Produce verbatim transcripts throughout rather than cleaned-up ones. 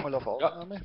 Mal auf Aufnahme.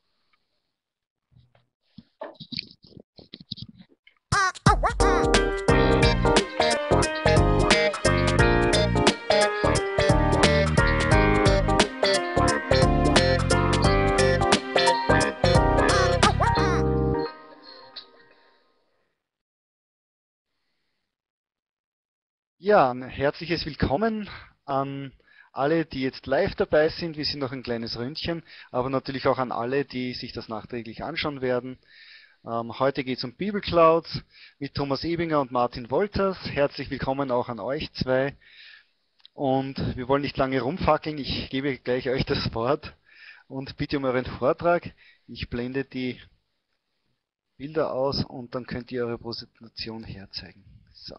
Ja, ein herzliches Willkommen an alle, die jetzt live dabei sind. Wir sind noch ein kleines Ründchen, aber natürlich auch an alle, die sich das nachträglich anschauen werden. Ähm, heute geht es um Bibelclouds mit Thomas Ebinger und Martin Wolters. Herzlich willkommen auch an euch zwei. Und wir wollen nicht lange rumfackeln. Ich gebe gleich euch das Wort und bitte um euren Vortrag. Ich blende die Bilder aus und dann könnt ihr eure Präsentation herzeigen. So.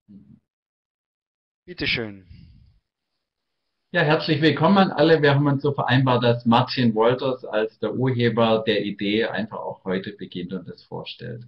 Bitte schön. Ja, herzlich willkommen an alle. Wir haben uns so vereinbart, dass Martin Wolters als der Urheber der Idee einfach auch heute beginnt und das vorstellt.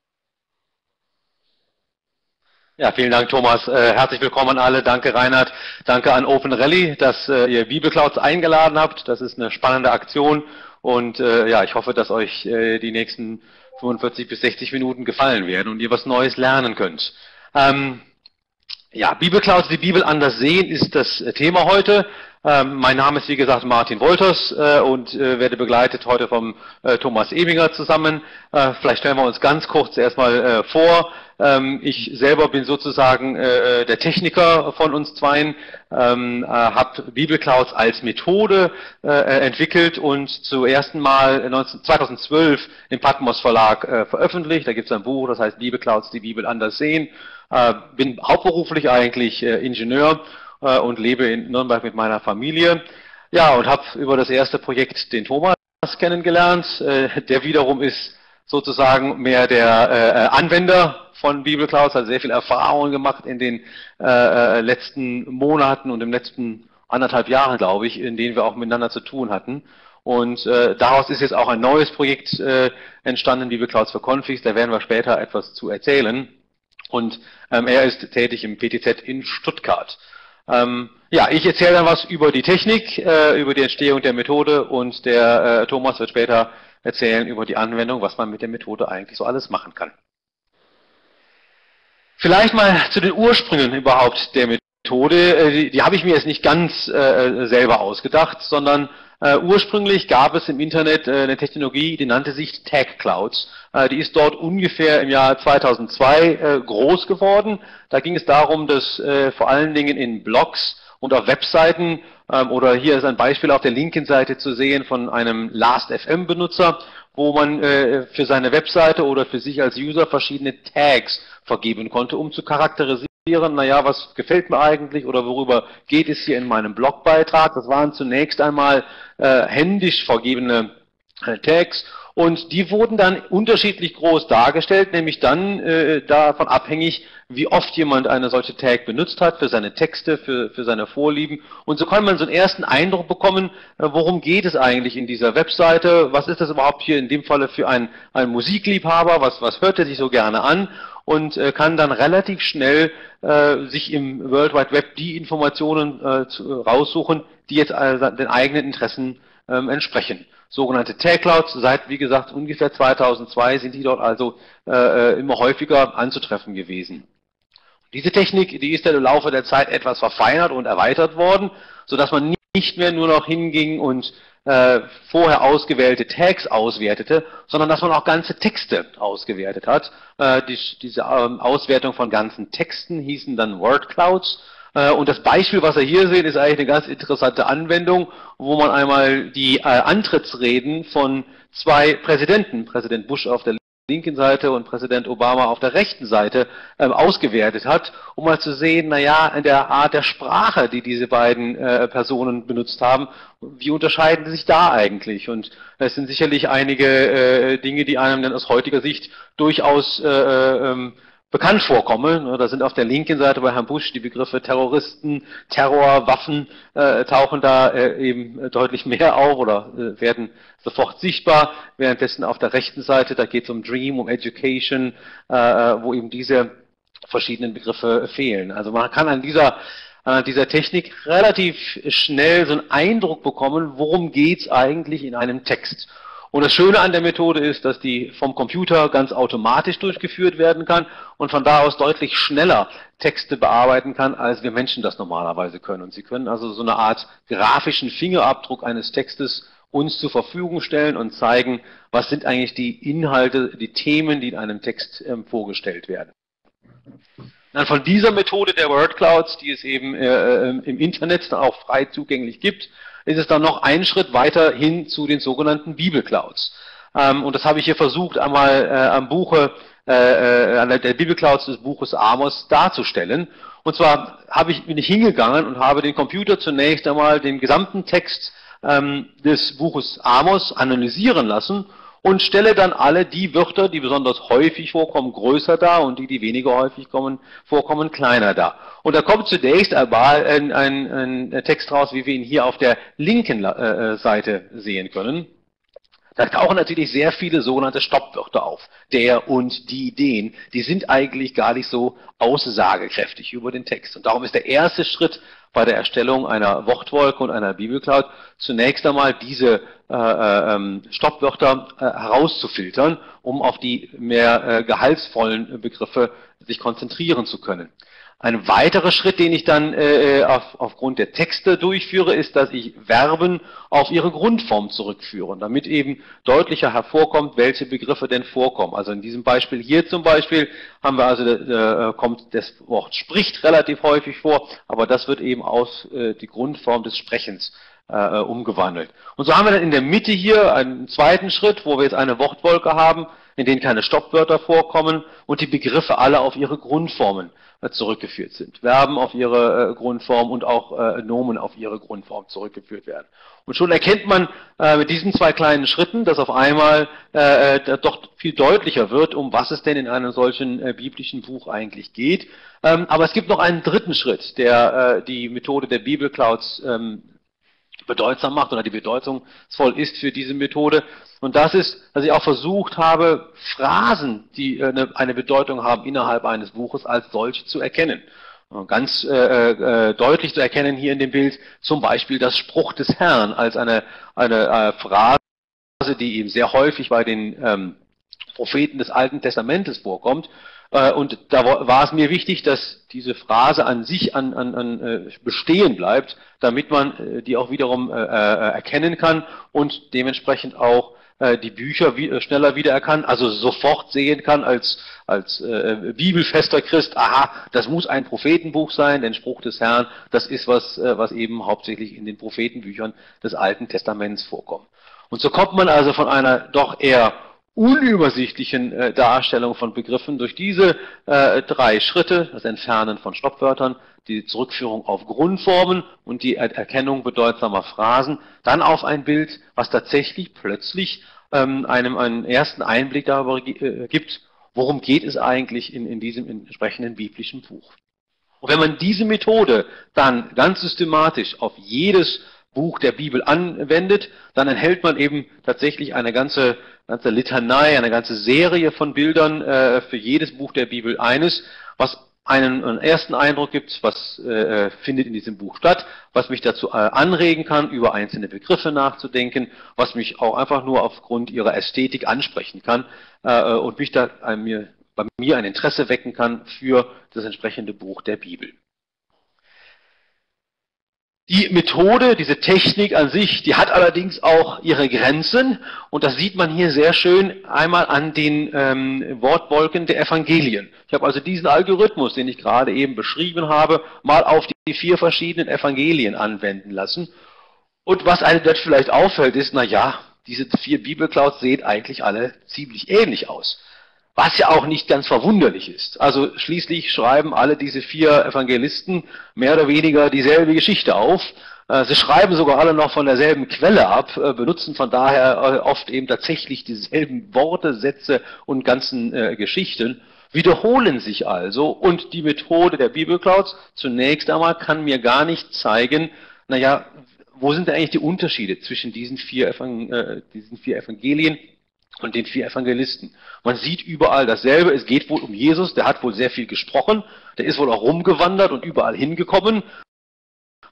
Ja, vielen Dank, Thomas. Äh, herzlich willkommen an alle. Danke, Reinhard. Danke an OpenRally, dass äh, ihr Bibelclouds eingeladen habt. Das ist eine spannende Aktion und äh, ja, ich hoffe, dass euch äh, die nächsten fünfundvierzig bis sechzig Minuten gefallen werden und ihr was Neues lernen könnt. Ähm, Ja, Bibelclouds, die Bibel anders sehen, ist das Thema heute. Ähm, mein Name ist, wie gesagt, Martin Wolters äh, und äh, werde begleitet heute vom äh, Thomas Ebinger zusammen. Äh, vielleicht stellen wir uns ganz kurz erstmal äh, vor. Ähm, ich selber bin sozusagen äh, der Techniker von uns zweien, ähm, äh, habe Bibelclouds als Methode äh, entwickelt und zum ersten Mal zweitausendzwölf im Patmos Verlag äh, veröffentlicht. Da gibt es ein Buch, das heißt Bibelclouds, die Bibel anders sehen. Äh, bin hauptberuflich eigentlich äh, Ingenieur äh, und lebe in Nürnberg mit meiner Familie. Ja, und habe über das erste Projekt den Thomas kennengelernt. Äh, der wiederum ist sozusagen mehr der äh, Anwender von Bibelclouds, hat sehr viel Erfahrung gemacht in den äh, letzten Monaten und im letzten anderthalb Jahren, glaube ich, in denen wir auch miteinander zu tun hatten. Und äh, daraus ist jetzt auch ein neues Projekt äh, entstanden, Bibelclouds für Configs. Da werden wir später etwas zu erzählen. Und ähm, er ist tätig im P T Z in Stuttgart. Ähm, ja, ich erzähle dann was über die Technik, äh, über die Entstehung der Methode und der äh, Thomas wird später erzählen über die Anwendung, was man mit der Methode eigentlich so alles machen kann. Vielleicht mal zu den Ursprüngen überhaupt der Methode. Äh, die die habe ich mir jetzt nicht ganz äh, selber ausgedacht, sondern äh, ursprünglich gab es im Internet äh, eine Technologie, die nannte sich TagClouds. Äh, die ist dort ungefähr im Jahr zweitausendzwei äh, groß geworden. Da ging es darum, dass äh, vor allen Dingen in Blogs und auf Webseiten, ähm, oder hier ist ein Beispiel auf der linken Seite zu sehen von einem Last F M-Benutzer, wo man äh, für seine Webseite oder für sich als User verschiedene Tags vergeben konnte, um zu charakterisieren, naja, was gefällt mir eigentlich oder worüber geht es hier in meinem Blogbeitrag. Das waren zunächst einmal äh, händisch vergebene äh, Tags und die wurden dann unterschiedlich groß dargestellt, nämlich dann äh, davon abhängig, wie oft jemand eine solche Tag benutzt hat für seine Texte, für, für seine Vorlieben. Und so kann man so einen ersten Eindruck bekommen, äh, worum geht es eigentlich in dieser Webseite, was ist das überhaupt hier in dem Falle für ein, ein Musikliebhaber, was, was hört er sich so gerne an und äh, kann dann relativ schnell äh, sich im World Wide Web die Informationen äh, zu, raussuchen, die jetzt äh, den eigenen Interessen ähm, entsprechen. Sogenannte TagClouds, seit, wie gesagt, ungefähr zweitausendzwei sind die dort also äh, immer häufiger anzutreffen gewesen. Diese Technik, die ist dann im Laufe der Zeit etwas verfeinert und erweitert worden, sodass man nicht mehr nur noch hinging und äh, vorher ausgewählte Tags auswertete, sondern dass man auch ganze Texte ausgewertet hat. Äh, die, diese ähm, Auswertung von ganzen Texten hießen dann WordClouds. Äh, und das Beispiel, was ihr hier seht, ist eigentlich eine ganz interessante Anwendung, wo man einmal die äh, Antrittsreden von zwei Präsidenten, Präsident Bush auf der linken Seite und Präsident Obama auf der rechten Seite ähm, ausgewertet hat, um mal zu sehen, naja, in der Art der Sprache, die diese beiden äh, Personen benutzt haben, wie unterscheiden sie sich da eigentlich? Und es sind sicherlich einige äh, Dinge, die einem dann aus heutiger Sicht durchaus äh, ähm, bekannt vorkommen. Da sind auf der linken Seite bei Herrn Bush die Begriffe Terroristen, Terror, Waffen äh, tauchen da äh, eben deutlich mehr auf oder äh, werden sofort sichtbar, währenddessen auf der rechten Seite, da geht es um Dream, um Education, äh, wo eben diese verschiedenen Begriffe fehlen. Also man kann an dieser anhand dieser Technik relativ schnell so einen Eindruck bekommen, worum geht es eigentlich in einem Text. Und das Schöne an der Methode ist, dass die vom Computer ganz automatisch durchgeführt werden kann und von da aus deutlich schneller Texte bearbeiten kann, als wir Menschen das normalerweise können. Und Sie können also so eine Art grafischen Fingerabdruck eines Textes uns zur Verfügung stellen und zeigen, was sind eigentlich die Inhalte, die Themen, die in einem Text ähm, vorgestellt werden. Dann von dieser Methode der Word Clouds, die es eben äh, im Internet auch frei zugänglich gibt, ist es dann noch einen Schritt weiter hin zu den sogenannten Bibelclouds. Ähm, und das habe ich hier versucht, einmal äh, am Buche, äh, an der Bibelclouds des Buches Amos darzustellen. Und zwar habe ich, bin ich hingegangen und habe den Computer zunächst einmal den gesamten Text ähm, des Buches Amos analysieren lassen und stelle dann alle die Wörter, die besonders häufig vorkommen, größer dar und die, die weniger häufig kommen, vorkommen, kleiner dar. Und da kommt zunächst einmal ein, ein, ein Text raus, wie wir ihn hier auf der linken äh, Seite sehen können. Da tauchen natürlich sehr viele sogenannte Stoppwörter auf. Der und die, den. Die sind eigentlich gar nicht so aussagekräftig über den Text. Und darum ist der erste Schritt bei der Erstellung einer Wortwolke und einer Bibelcloud zunächst einmal diese äh, äh, Stoppwörter äh, herauszufiltern, um auf die mehr äh, gehaltsvollen Begriffe sich konzentrieren zu können. Ein weiterer Schritt, den ich dann äh, auf, aufgrund der Texte durchführe, ist, dass ich Verben auf ihre Grundform zurückführe, damit eben deutlicher hervorkommt, welche Begriffe denn vorkommen. Also in diesem Beispiel hier zum Beispiel haben wir also, äh, kommt das Wort spricht relativ häufig vor, aber das wird eben aus äh, die Grundform des Sprechens äh, umgewandelt. Und so haben wir dann in der Mitte hier einen zweiten Schritt, wo wir jetzt eine Wortwolke haben, in denen keine Stoppwörter vorkommen und die Begriffe alle auf ihre Grundformen äh, zurückgeführt sind. Verben auf ihre äh, Grundform und auch äh, Nomen auf ihre Grundform zurückgeführt werden. Und schon erkennt man äh, mit diesen zwei kleinen Schritten, dass auf einmal äh, doch viel deutlicher wird, um was es denn in einem solchen äh, biblischen Buch eigentlich geht. Ähm, aber es gibt noch einen dritten Schritt, der äh, die Methode der Bibelclouds ähm, bedeutsam macht oder die bedeutungsvoll ist für diese Methode. Und das ist, dass ich auch versucht habe, Phrasen, die eine, eine Bedeutung haben innerhalb eines Buches, als solche zu erkennen. Ganz äh, äh, deutlich zu erkennen hier in dem Bild zum Beispiel das Spruch des Herrn als eine, eine äh, Phrase, die eben sehr häufig bei den ähm, Propheten des Alten Testamentes vorkommt. Äh, und da war es mir wichtig, dass diese Phrase an sich an, an, an äh, bestehen bleibt, damit man äh, die auch wiederum äh, äh, erkennen kann und dementsprechend auch äh, die Bücher wie, äh, schneller wiedererkannt, also sofort sehen kann als, als äh, bibelfester Christ, aha, das muss ein Prophetenbuch sein, den Spruch des Herrn, das ist was, äh, was eben hauptsächlich in den Prophetenbüchern des Alten Testaments vorkommt. Und so kommt man also von einer doch eher unübersichtlichen äh, Darstellung von Begriffen durch diese äh, drei Schritte, das Entfernen von Stoppwörtern, die Zurückführung auf Grundformen und die er Erkennung bedeutsamer Phrasen, dann auf ein Bild, was tatsächlich plötzlich ähm, einem einen ersten Einblick darüber äh, gibt, worum geht es eigentlich in, in diesem entsprechenden biblischen Buch. Und wenn man diese Methode dann ganz systematisch auf jedes Buch der Bibel anwendet, dann enthält man eben tatsächlich eine ganze, ganze Litanei, eine ganze Serie von Bildern äh, für jedes Buch der Bibel eines, was einen, einen ersten Eindruck gibt, was äh, findet in diesem Buch statt, was mich dazu äh, anregen kann, über einzelne Begriffe nachzudenken, was mich auch einfach nur aufgrund ihrer Ästhetik ansprechen kann äh, und mich da äh, mir, bei mir ein Interesse wecken kann für das entsprechende Buch der Bibel. Die Methode, diese Technik an sich, die hat allerdings auch ihre Grenzen und das sieht man hier sehr schön einmal an den ähm, Wortwolken der Evangelien. Ich habe also diesen Algorithmus, den ich gerade eben beschrieben habe, mal auf die vier verschiedenen Evangelien anwenden lassen. Und was einem dort vielleicht auffällt, ist, na ja, diese vier Bibelclouds sehen eigentlich alle ziemlich ähnlich aus. Was ja auch nicht ganz verwunderlich ist. Also schließlich schreiben alle diese vier Evangelisten mehr oder weniger dieselbe Geschichte auf. Sie schreiben sogar alle noch von derselben Quelle ab, benutzen von daher oft eben tatsächlich dieselben Worte, Sätze und ganzen äh, Geschichten, wiederholen sich also und die Methode der Bibelclouds zunächst einmal kann mir gar nicht zeigen, naja, wo sind denn eigentlich die Unterschiede zwischen diesen vier, Evang äh, diesen vier Evangelien und den vier Evangelisten. Man sieht überall dasselbe, es geht wohl um Jesus, der hat wohl sehr viel gesprochen, der ist wohl auch rumgewandert und überall hingekommen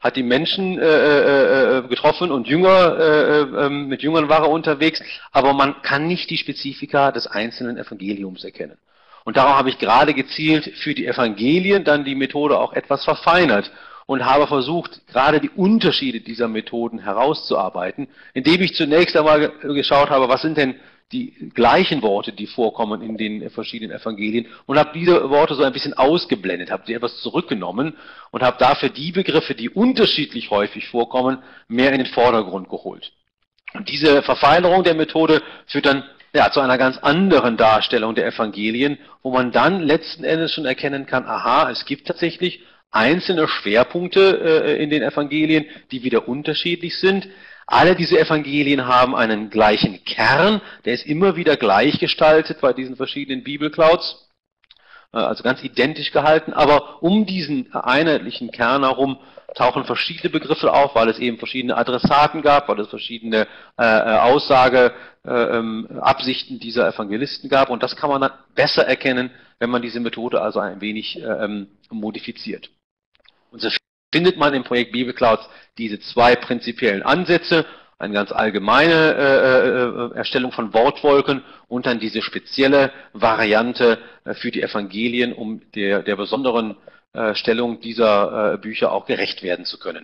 hat die Menschen äh, äh, getroffen und Jünger, äh, äh, mit Jüngern war er unterwegs, aber man kann nicht die Spezifika des einzelnen Evangeliums erkennen. Und darum habe ich gerade gezielt für die Evangelien dann die Methode auch etwas verfeinert und habe versucht, gerade die Unterschiede dieser Methoden herauszuarbeiten, indem ich zunächst einmal geschaut habe, was sind denn die gleichen Worte, die vorkommen in den verschiedenen Evangelien, und habe diese Worte so ein bisschen ausgeblendet, habe sie etwas zurückgenommen und habe dafür die Begriffe, die unterschiedlich häufig vorkommen, mehr in den Vordergrund geholt. Und diese Verfeinerung der Methode führt dann ja, zu einer ganz anderen Darstellung der Evangelien, wo man dann letzten Endes schon erkennen kann, aha, es gibt tatsächlich einzelne Schwerpunkte äh, in den Evangelien, die wieder unterschiedlich sind. Alle diese Evangelien haben einen gleichen Kern, der ist immer wieder gleich gestaltet bei diesen verschiedenen Bibelclouds, äh, also ganz identisch gehalten, aber um diesen einheitlichen Kern herum tauchen verschiedene Begriffe auf, weil es eben verschiedene Adressaten gab, weil es verschiedene äh, Aussage, äh, ähm, Absichten dieser Evangelisten gab, und das kann man dann besser erkennen, wenn man diese Methode also ein wenig äh, modifiziert. Und so findet man im Projekt Bibelclouds diese zwei prinzipiellen Ansätze, eine ganz allgemeine äh, äh, Erstellung von Wortwolken und dann diese spezielle Variante äh, für die Evangelien, um der, der besonderen äh, Stellung dieser äh, Bücher auch gerecht werden zu können.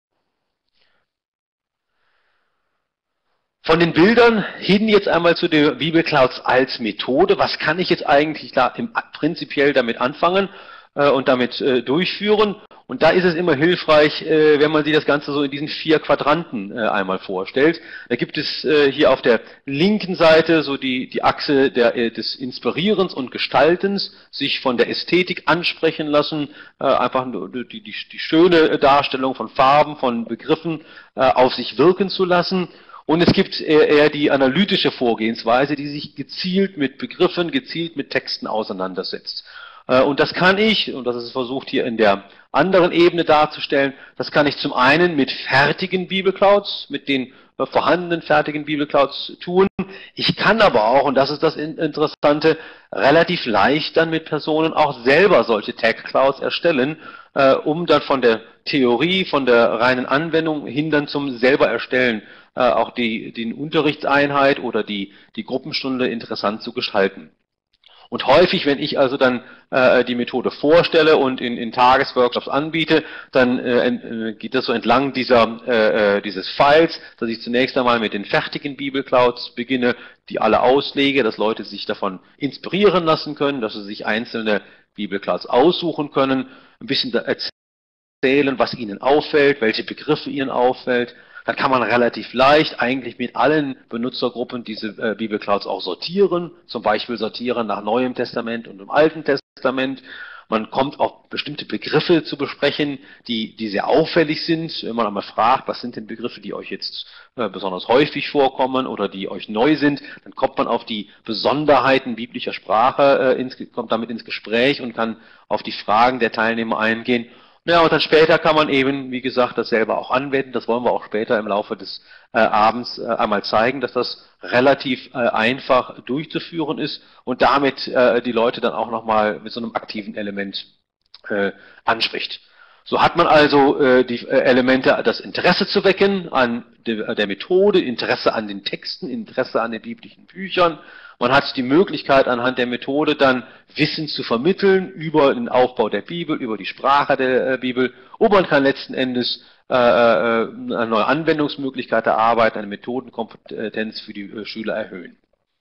Von den Bildern hin jetzt einmal zu den Bibelclouds als Methode. Was kann ich jetzt eigentlich da im, prinzipiell damit anfangen äh, und damit äh, durchführen? Und da ist es immer hilfreich, äh, wenn man sich das Ganze so in diesen vier Quadranten äh, einmal vorstellt. Da gibt es äh, hier auf der linken Seite so die, die Achse der, äh, des Inspirierens und Gestaltens, sich von der Ästhetik ansprechen lassen, äh, einfach nur die, die, die schöne Darstellung von Farben, von Begriffen äh, auf sich wirken zu lassen. Und es gibt eher die analytische Vorgehensweise, die sich gezielt mit Begriffen, gezielt mit Texten auseinandersetzt. Und das kann ich, und das ist versucht hier in der anderen Ebene darzustellen, das kann ich zum einen mit fertigen Bibelclouds, mit den vorhandenen fertigen Bibelclouds tun. Ich kann aber auch, und das ist das Interessante, relativ leicht dann mit Personen auch selber solche Tag-Clouds erstellen, äh, um dann von der Theorie, von der reinen Anwendung hin dann zum selber erstellen, äh, auch die, die Unterrichtseinheit oder die, die Gruppenstunde interessant zu gestalten. Und häufig, wenn ich also dann äh, die Methode vorstelle und in, in Tagesworkshops anbiete, dann äh, geht das so entlang dieser, äh, dieses Files, dass ich zunächst einmal mit den fertigen Bibelclouds beginne, die alle auslege, dass Leute sich davon inspirieren lassen können, dass sie sich einzelne Bibelclouds aussuchen können, ein bisschen erzählen, was ihnen auffällt, welche Begriffe ihnen auffällt. Dann kann man relativ leicht eigentlich mit allen Benutzergruppen diese äh, Bibelclouds auch sortieren, zum Beispiel sortieren nach Neuem Testament und dem Alten Testament. Man kommt auf bestimmte Begriffe zu besprechen, die, die sehr auffällig sind. Wenn man einmal fragt, was sind denn Begriffe, die euch jetzt äh, besonders häufig vorkommen oder die euch neu sind, dann kommt man auf die Besonderheiten biblischer Sprache, äh, ins, kommt damit ins Gespräch und kann auf die Fragen der Teilnehmer eingehen. Ja, und dann später kann man eben, wie gesagt, das selber auch anwenden. Das wollen wir auch später im Laufe des äh, Abends äh, einmal zeigen, dass das relativ äh, einfach durchzuführen ist und damit äh, die Leute dann auch nochmal mit so einem aktiven Element äh, anspricht. So hat man also äh, die äh, Elemente, das Interesse zu wecken an de, der Methode, Interesse an den Texten, Interesse an den biblischen Büchern. Man hat die Möglichkeit, anhand der Methode dann Wissen zu vermitteln über den Aufbau der Bibel, über die Sprache der äh, Bibel. Und man kann letzten Endes äh, äh, eine neue Anwendungsmöglichkeit erarbeiten, eine Methodenkompetenz für die äh, Schüler erhöhen.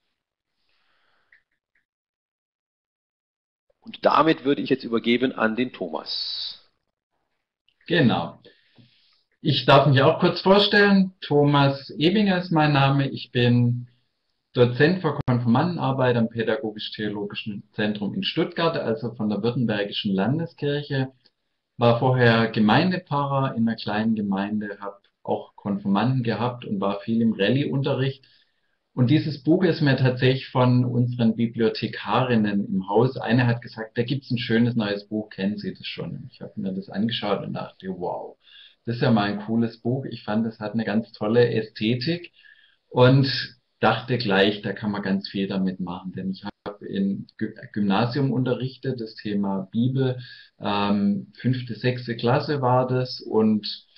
Und damit würde ich jetzt übergeben an den Thomas. Genau. Ich darf mich auch kurz vorstellen. Thomas Ebinger ist mein Name. Ich bin Dozent für Konfirmandenarbeit am Pädagogisch-Theologischen Zentrum in Stuttgart, also von der Württembergischen Landeskirche. War vorher Gemeindepfarrer in einer kleinen Gemeinde, habe auch Konfirmanden gehabt und war viel im Rallye-Unterricht. Und dieses Buch ist mir tatsächlich von unseren Bibliothekarinnen im Haus. Eine hat gesagt, da gibt's ein schönes neues Buch, kennen Sie das schon? Ich habe mir das angeschaut und dachte, wow, das ist ja mal ein cooles Buch. Ich fand, es hat eine ganz tolle Ästhetik und dachte gleich, da kann man ganz viel damit machen, denn ich habe im Gymnasium unterrichtet, das Thema Bibel, ähm, fünfte, sechste Klasse war das und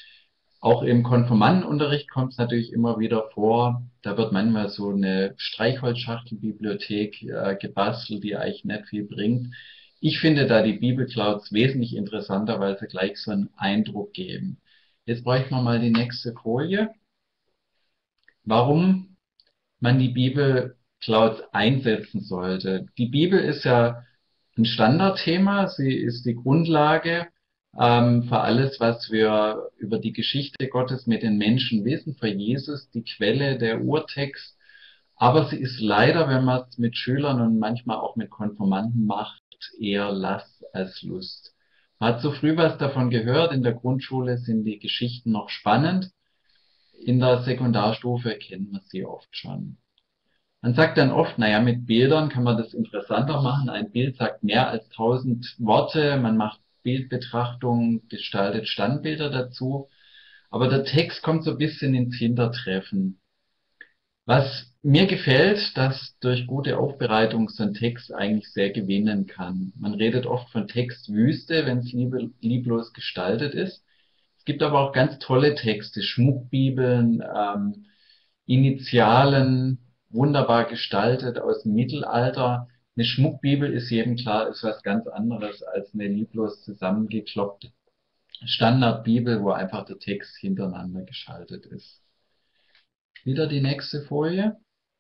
Auch im Konfirmandenunterricht kommt es natürlich immer wieder vor, da wird manchmal so eine Streichholzschachtelbibliothek äh, gebastelt, die eigentlich nicht viel bringt. Ich finde da die Bibelclouds wesentlich interessanter, weil sie gleich so einen Eindruck geben. Jetzt bräuchten wir mal die nächste Folie. Warum man die Bibelclouds einsetzen sollte. Die Bibel ist ja ein Standardthema, sie ist die Grundlage ähm, für alles, was wir über die Geschichte Gottes mit den Menschen wissen, für Jesus die Quelle, der Urtext. Aber sie ist leider, wenn man es mit Schülern und manchmal auch mit Konfirmanden macht, eher Last als Lust. Man hat so früh was davon gehört, in der Grundschule sind die Geschichten noch spannend, in der Sekundarstufe kennt man sie oft schon. Man sagt dann oft, naja, mit Bildern kann man das interessanter machen. Ein Bild sagt mehr als tausend Worte. Man macht Bildbetrachtung, gestaltet Standbilder dazu. Aber der Text kommt so ein bisschen ins Hintertreffen. Was mir gefällt, dass durch gute Aufbereitung so ein Text eigentlich sehr gewinnen kann. Man redet oft von Textwüste, wenn es lieb lieblos gestaltet ist. Es gibt aber auch ganz tolle Texte, Schmuckbibeln, ähm, Initialen, wunderbar gestaltet aus dem Mittelalter. Eine Schmuckbibel ist jedem klar, ist was ganz anderes als eine lieblos zusammengekloppte Standardbibel, wo einfach der Text hintereinander geschaltet ist. Wieder die nächste Folie.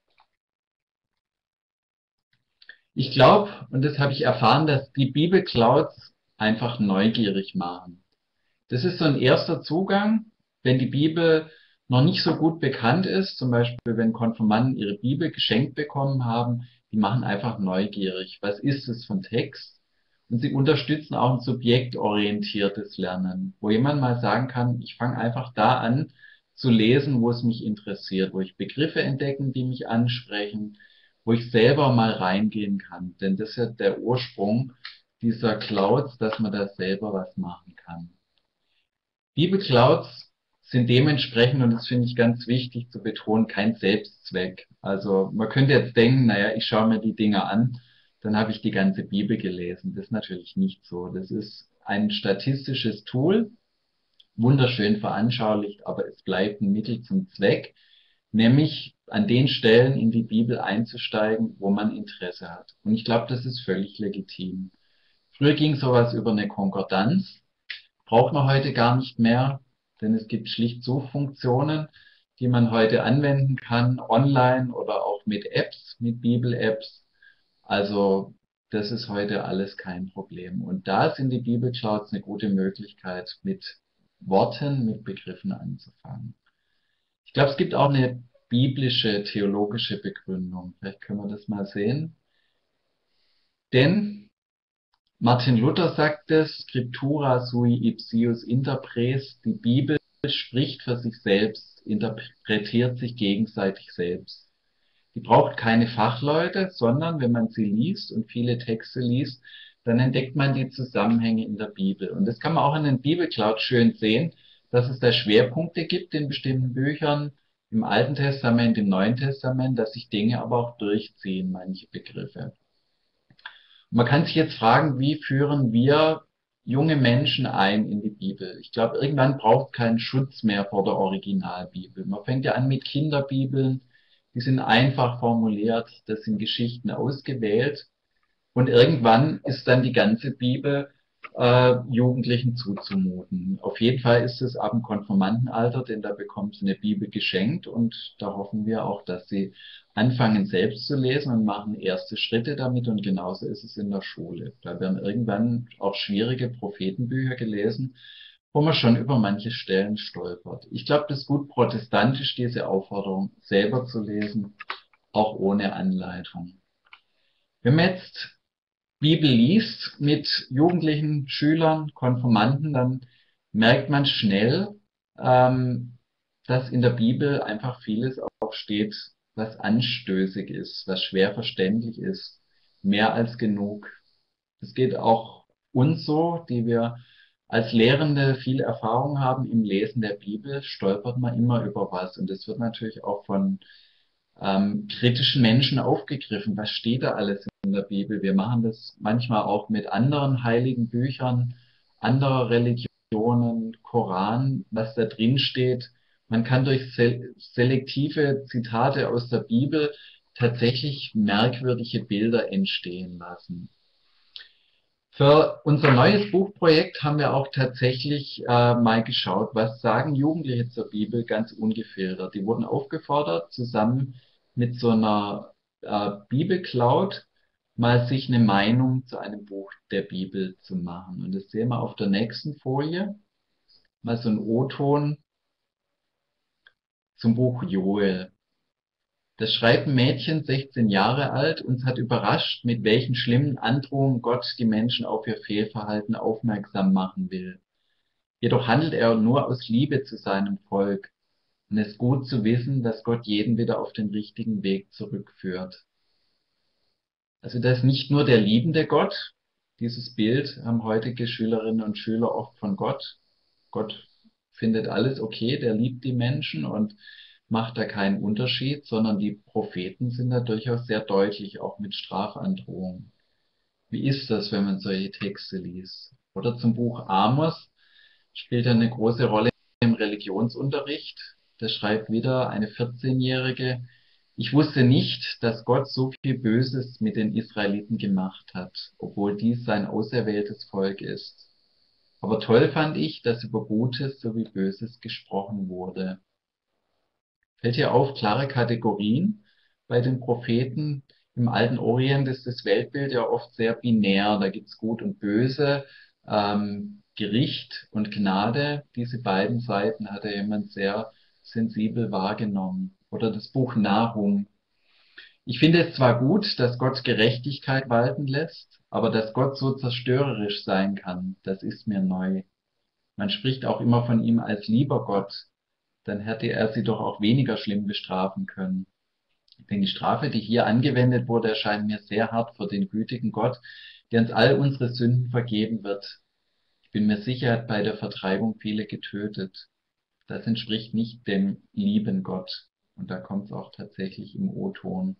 Ich glaube, und das habe ich erfahren, dass die Bibelclouds einfach neugierig machen. Das ist so ein erster Zugang, wenn die Bibel noch nicht so gut bekannt ist, zum Beispiel wenn Konfirmanden ihre Bibel geschenkt bekommen haben, die machen einfach neugierig. Was ist es für ein Text? Und sie unterstützen auch ein subjektorientiertes Lernen, wo jemand mal sagen kann, ich fange einfach da an zu lesen, wo es mich interessiert, wo ich Begriffe entdecken, die mich ansprechen, wo ich selber mal reingehen kann. Denn das ist ja der Ursprung dieser Clouds, dass man da selber was machen kann. Bibelclouds sind dementsprechend, und das finde ich ganz wichtig zu betonen, kein Selbstzweck. Also man könnte jetzt denken, naja, ich schaue mir die Dinge an, dann habe ich die ganze Bibel gelesen. Das ist natürlich nicht so. Das ist ein statistisches Tool, wunderschön veranschaulicht, aber es bleibt ein Mittel zum Zweck, nämlich an den Stellen in die Bibel einzusteigen, wo man Interesse hat. Und ich glaube, das ist völlig legitim. Früher ging sowas über eine Konkordanz, braucht man heute gar nicht mehr, denn es gibt schlicht Suchfunktionen, die man heute anwenden kann, online oder auch mit Apps, mit Bibel-Apps. Also das ist heute alles kein Problem. Und da sind die Bibelclouds eine gute Möglichkeit, mit Worten, mit Begriffen anzufangen. Ich glaube, es gibt auch eine biblische, theologische Begründung. Vielleicht können wir das mal sehen. Denn Martin Luther sagt es, Scriptura sui ipsius interpres, die Bibel spricht für sich selbst, interpretiert sich gegenseitig selbst. Die braucht keine Fachleute, sondern wenn man sie liest und viele Texte liest, dann entdeckt man die Zusammenhänge in der Bibel. Und das kann man auch in den Bibelclouds schön sehen, dass es da Schwerpunkte gibt in bestimmten Büchern, im Alten Testament, im Neuen Testament, dass sich Dinge aber auch durchziehen, manche Begriffe. Man kann sich jetzt fragen, wie führen wir junge Menschen ein in die Bibel? Ich glaube, irgendwann braucht es keinen Schutz mehr vor der Originalbibel. Man fängt ja an mit Kinderbibeln, die sind einfach formuliert, das sind Geschichten ausgewählt und irgendwann ist dann die ganze Bibel äh, Jugendlichen zuzumuten. Auf jeden Fall ist es ab dem Konfirmandenalter, denn da bekommen sie eine Bibel geschenkt und da hoffen wir auch, dass sie anfangen selbst zu lesen und machen erste Schritte damit und genauso ist es in der Schule. Da werden irgendwann auch schwierige Prophetenbücher gelesen, wo man schon über manche Stellen stolpert. Ich glaube, das ist gut protestantisch, diese Aufforderung, selber zu lesen, auch ohne Anleitung. Wenn man jetzt Bibel liest mit Jugendlichen, Schülern, Konfirmanden, dann merkt man schnell, ähm, dass in der Bibel einfach vieles auch steht, was anstößig ist, was schwer verständlich ist, mehr als genug. Das geht auch uns so, die wir als Lehrende viel Erfahrung haben im Lesen der Bibel, stolpert man immer über was. Und das wird natürlich auch von ähm, kritischen Menschen aufgegriffen. Was steht da alles in der Bibel? Wir machen das manchmal auch mit anderen heiligen Büchern, anderer Religionen, Koran, was da drin steht. Man kann durch sel selektive Zitate aus der Bibel tatsächlich merkwürdige Bilder entstehen lassen. Für unser neues Buchprojekt haben wir auch tatsächlich äh, mal geschaut, was sagen Jugendliche zur Bibel ganz ungefiltert. Die wurden aufgefordert, zusammen mit so einer äh, Bibelcloud mal sich eine Meinung zu einem Buch der Bibel zu machen. Und das sehen wir auf der nächsten Folie. Mal so ein O-Ton zum Buch Joel. Das schreibt ein Mädchen, sechzehn Jahre alt, uns hat überrascht, mit welchen schlimmen Androhungen Gott die Menschen auf ihr Fehlverhalten aufmerksam machen will. Jedoch handelt er nur aus Liebe zu seinem Volk. Und es ist gut zu wissen, dass Gott jeden wieder auf den richtigen Weg zurückführt. Also das ist nicht nur der liebende Gott. Dieses Bild haben heutige Schülerinnen und Schüler oft von Gott. Gott findet alles okay, der liebt die Menschen und macht da keinen Unterschied, sondern die Propheten sind da durchaus sehr deutlich, auch mit Strafandrohungen. Wie ist das, wenn man solche Texte liest? Oder zum Buch Amos spielt er eine große Rolle im Religionsunterricht. Da schreibt wieder eine vierzehnjährige, ich wusste nicht, dass Gott so viel Böses mit den Israeliten gemacht hat, obwohl dies sein auserwähltes Volk ist. Aber toll fand ich, dass über Gutes sowie Böses gesprochen wurde. Fällt hier auf, klare Kategorien. Bei den Propheten im alten Orient ist das Weltbild ja oft sehr binär. Da gibt's Gut und Böse, ähm, Gericht und Gnade. Diese beiden Seiten hat ja jemand sehr sensibel wahrgenommen. Oder das Buch Nahum. Ich finde es zwar gut, dass Gott Gerechtigkeit walten lässt, aber dass Gott so zerstörerisch sein kann, das ist mir neu. Man spricht auch immer von ihm als lieber Gott. Dann hätte er sie doch auch weniger schlimm bestrafen können. Denn die Strafe, die hier angewendet wurde, erscheint mir sehr hart für den gütigen Gott, der uns all unsere Sünden vergeben wird. Ich bin mir sicher, er hat bei der Vertreibung viele getötet. Das entspricht nicht dem lieben Gott. Und da kommt es auch tatsächlich im O-Ton.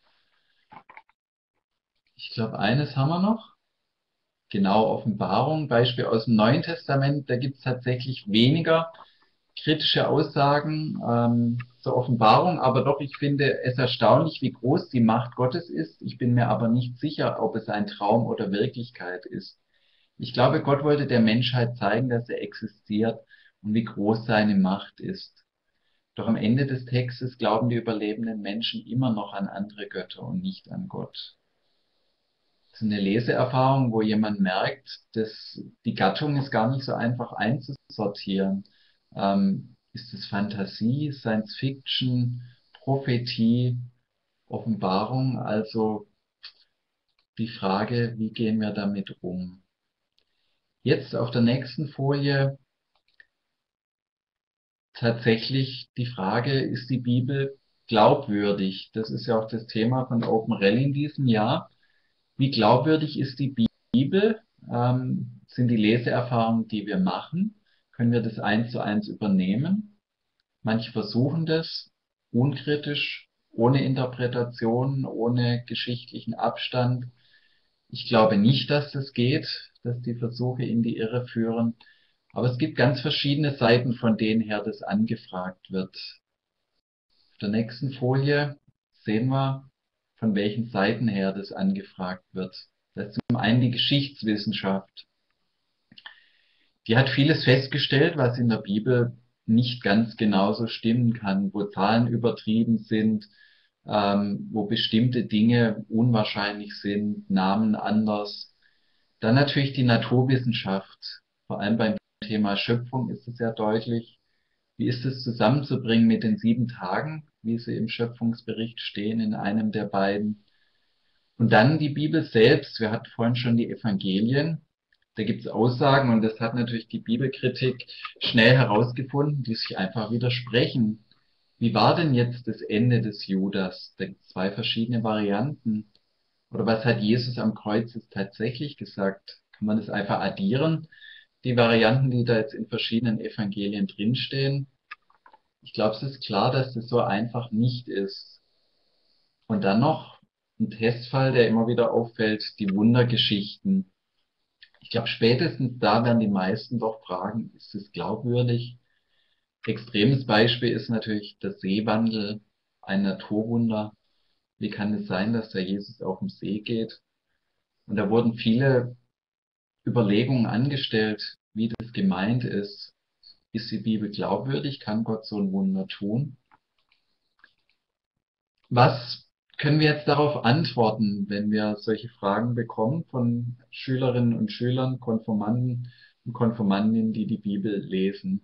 Ich glaube, eines haben wir noch. Genau, Offenbarung, Beispiel aus dem Neuen Testament, da gibt es tatsächlich weniger kritische Aussagen ähm, zur Offenbarung, aber doch, ich finde es erstaunlich, wie groß die Macht Gottes ist. Ich bin mir aber nicht sicher, ob es ein Traum oder Wirklichkeit ist. Ich glaube, Gott wollte der Menschheit zeigen, dass er existiert und wie groß seine Macht ist. Doch am Ende des Textes glauben die überlebenden Menschen immer noch an andere Götter und nicht an Gott. Das ist eine Leseerfahrung, wo jemand merkt, dass die Gattung ist gar nicht so einfach einzusortieren. Ähm, ist es Fantasie, Science Fiction, Prophetie, Offenbarung? Also die Frage, wie gehen wir damit um? Jetzt auf der nächsten Folie tatsächlich die Frage, ist die Bibel glaubwürdig? Das ist ja auch das Thema von OpenRel in diesem Jahr. Wie glaubwürdig ist die Bibel? Ähm, sind die Leseerfahrungen, die wir machen? Können wir das eins zu eins übernehmen? Manche versuchen das unkritisch, ohne Interpretation, ohne geschichtlichen Abstand. Ich glaube nicht, dass das geht, dass die Versuche in die Irre führen. Aber es gibt ganz verschiedene Seiten, von denen her das angefragt wird. Auf der nächsten Folie sehen wir, von welchen Seiten her das angefragt wird. Das ist zum einen die Geschichtswissenschaft. Die hat vieles festgestellt, was in der Bibel nicht ganz genauso stimmen kann, wo Zahlen übertrieben sind, ähm, wo bestimmte Dinge unwahrscheinlich sind, Namen anders. Dann natürlich die Naturwissenschaft. Vor allem beim Thema Schöpfung ist es sehr deutlich. Wie ist es zusammenzubringen mit den sieben Tagen, wie sie im Schöpfungsbericht stehen, in einem der beiden? Und dann die Bibel selbst. Wir hatten vorhin schon die Evangelien. Da gibt es Aussagen, und das hat natürlich die Bibelkritik schnell herausgefunden, die sich einfach widersprechen. Wie war denn jetzt das Ende des Judas? Da gibt es zwei verschiedene Varianten. Oder was hat Jesus am Kreuz jetzt tatsächlich gesagt? Kann man das einfach addieren? Die Varianten, die da jetzt in verschiedenen Evangelien drinstehen. Ich glaube, es ist klar, dass das so einfach nicht ist. Und dann noch ein Testfall, der immer wieder auffällt, die Wundergeschichten. Ich glaube, spätestens da werden die meisten doch fragen, ist es glaubwürdig? Extremes Beispiel ist natürlich der Seewandel, ein Naturwunder. Wie kann es sein, dass der Jesus auf dem See geht? Und da wurden viele Überlegungen angestellt, wie das gemeint ist. Ist die Bibel glaubwürdig? Kann Gott so ein Wunder tun? Was können wir jetzt darauf antworten, wenn wir solche Fragen bekommen von Schülerinnen und Schülern, Konformanten und Konformantinnen, die die Bibel lesen?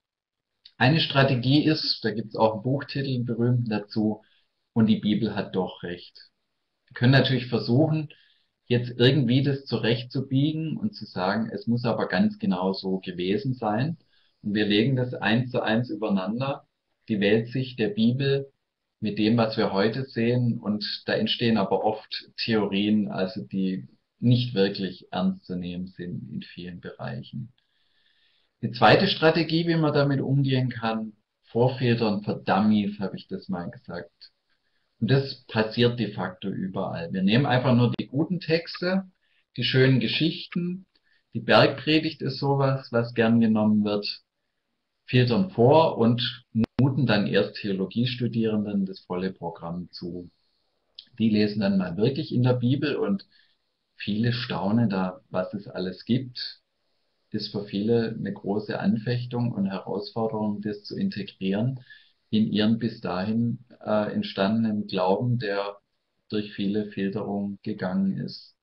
Eine Strategie ist, da gibt es auch einen Buchtitel, einen berühmten dazu, und die Bibel hat doch recht. Wir können natürlich versuchen, jetzt irgendwie das zurechtzubiegen und zu sagen, es muss aber ganz genau so gewesen sein. Und wir legen das eins zu eins übereinander, die Weltsicht der Bibel mit dem, was wir heute sehen. Und da entstehen aber oft Theorien, also die nicht wirklich ernst zu nehmen sind in vielen Bereichen. Die zweite Strategie, wie man damit umgehen kann, Vorfiltern für Dummies, habe ich das mal gesagt. Und das passiert de facto überall. Wir nehmen einfach nur die guten Texte, die schönen Geschichten. Die Bergpredigt ist sowas, was gern genommen wird, filtern vor und muten dann erst Theologiestudierenden das volle Programm zu. Die lesen dann mal wirklich in der Bibel und viele staunen da, was es alles gibt. Ist für viele eine große Anfechtung und Herausforderung, das zu integrieren in ihren bis dahin äh, entstandenen Glauben, der durch viele Filterungen gegangen ist.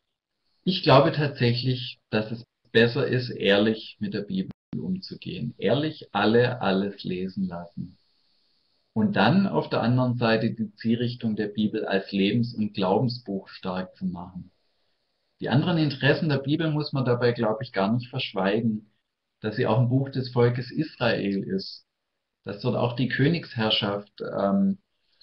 Ich glaube tatsächlich, dass es besser ist, ehrlich mit der Bibel umzugehen. Ehrlich alle alles lesen lassen. Und dann auf der anderen Seite die Zielrichtung der Bibel als Lebens- und Glaubensbuch stark zu machen. Die anderen Interessen der Bibel muss man dabei, glaube ich, gar nicht verschweigen, dass sie auch ein Buch des Volkes Israel ist, dass dort auch die Königsherrschaft ähm,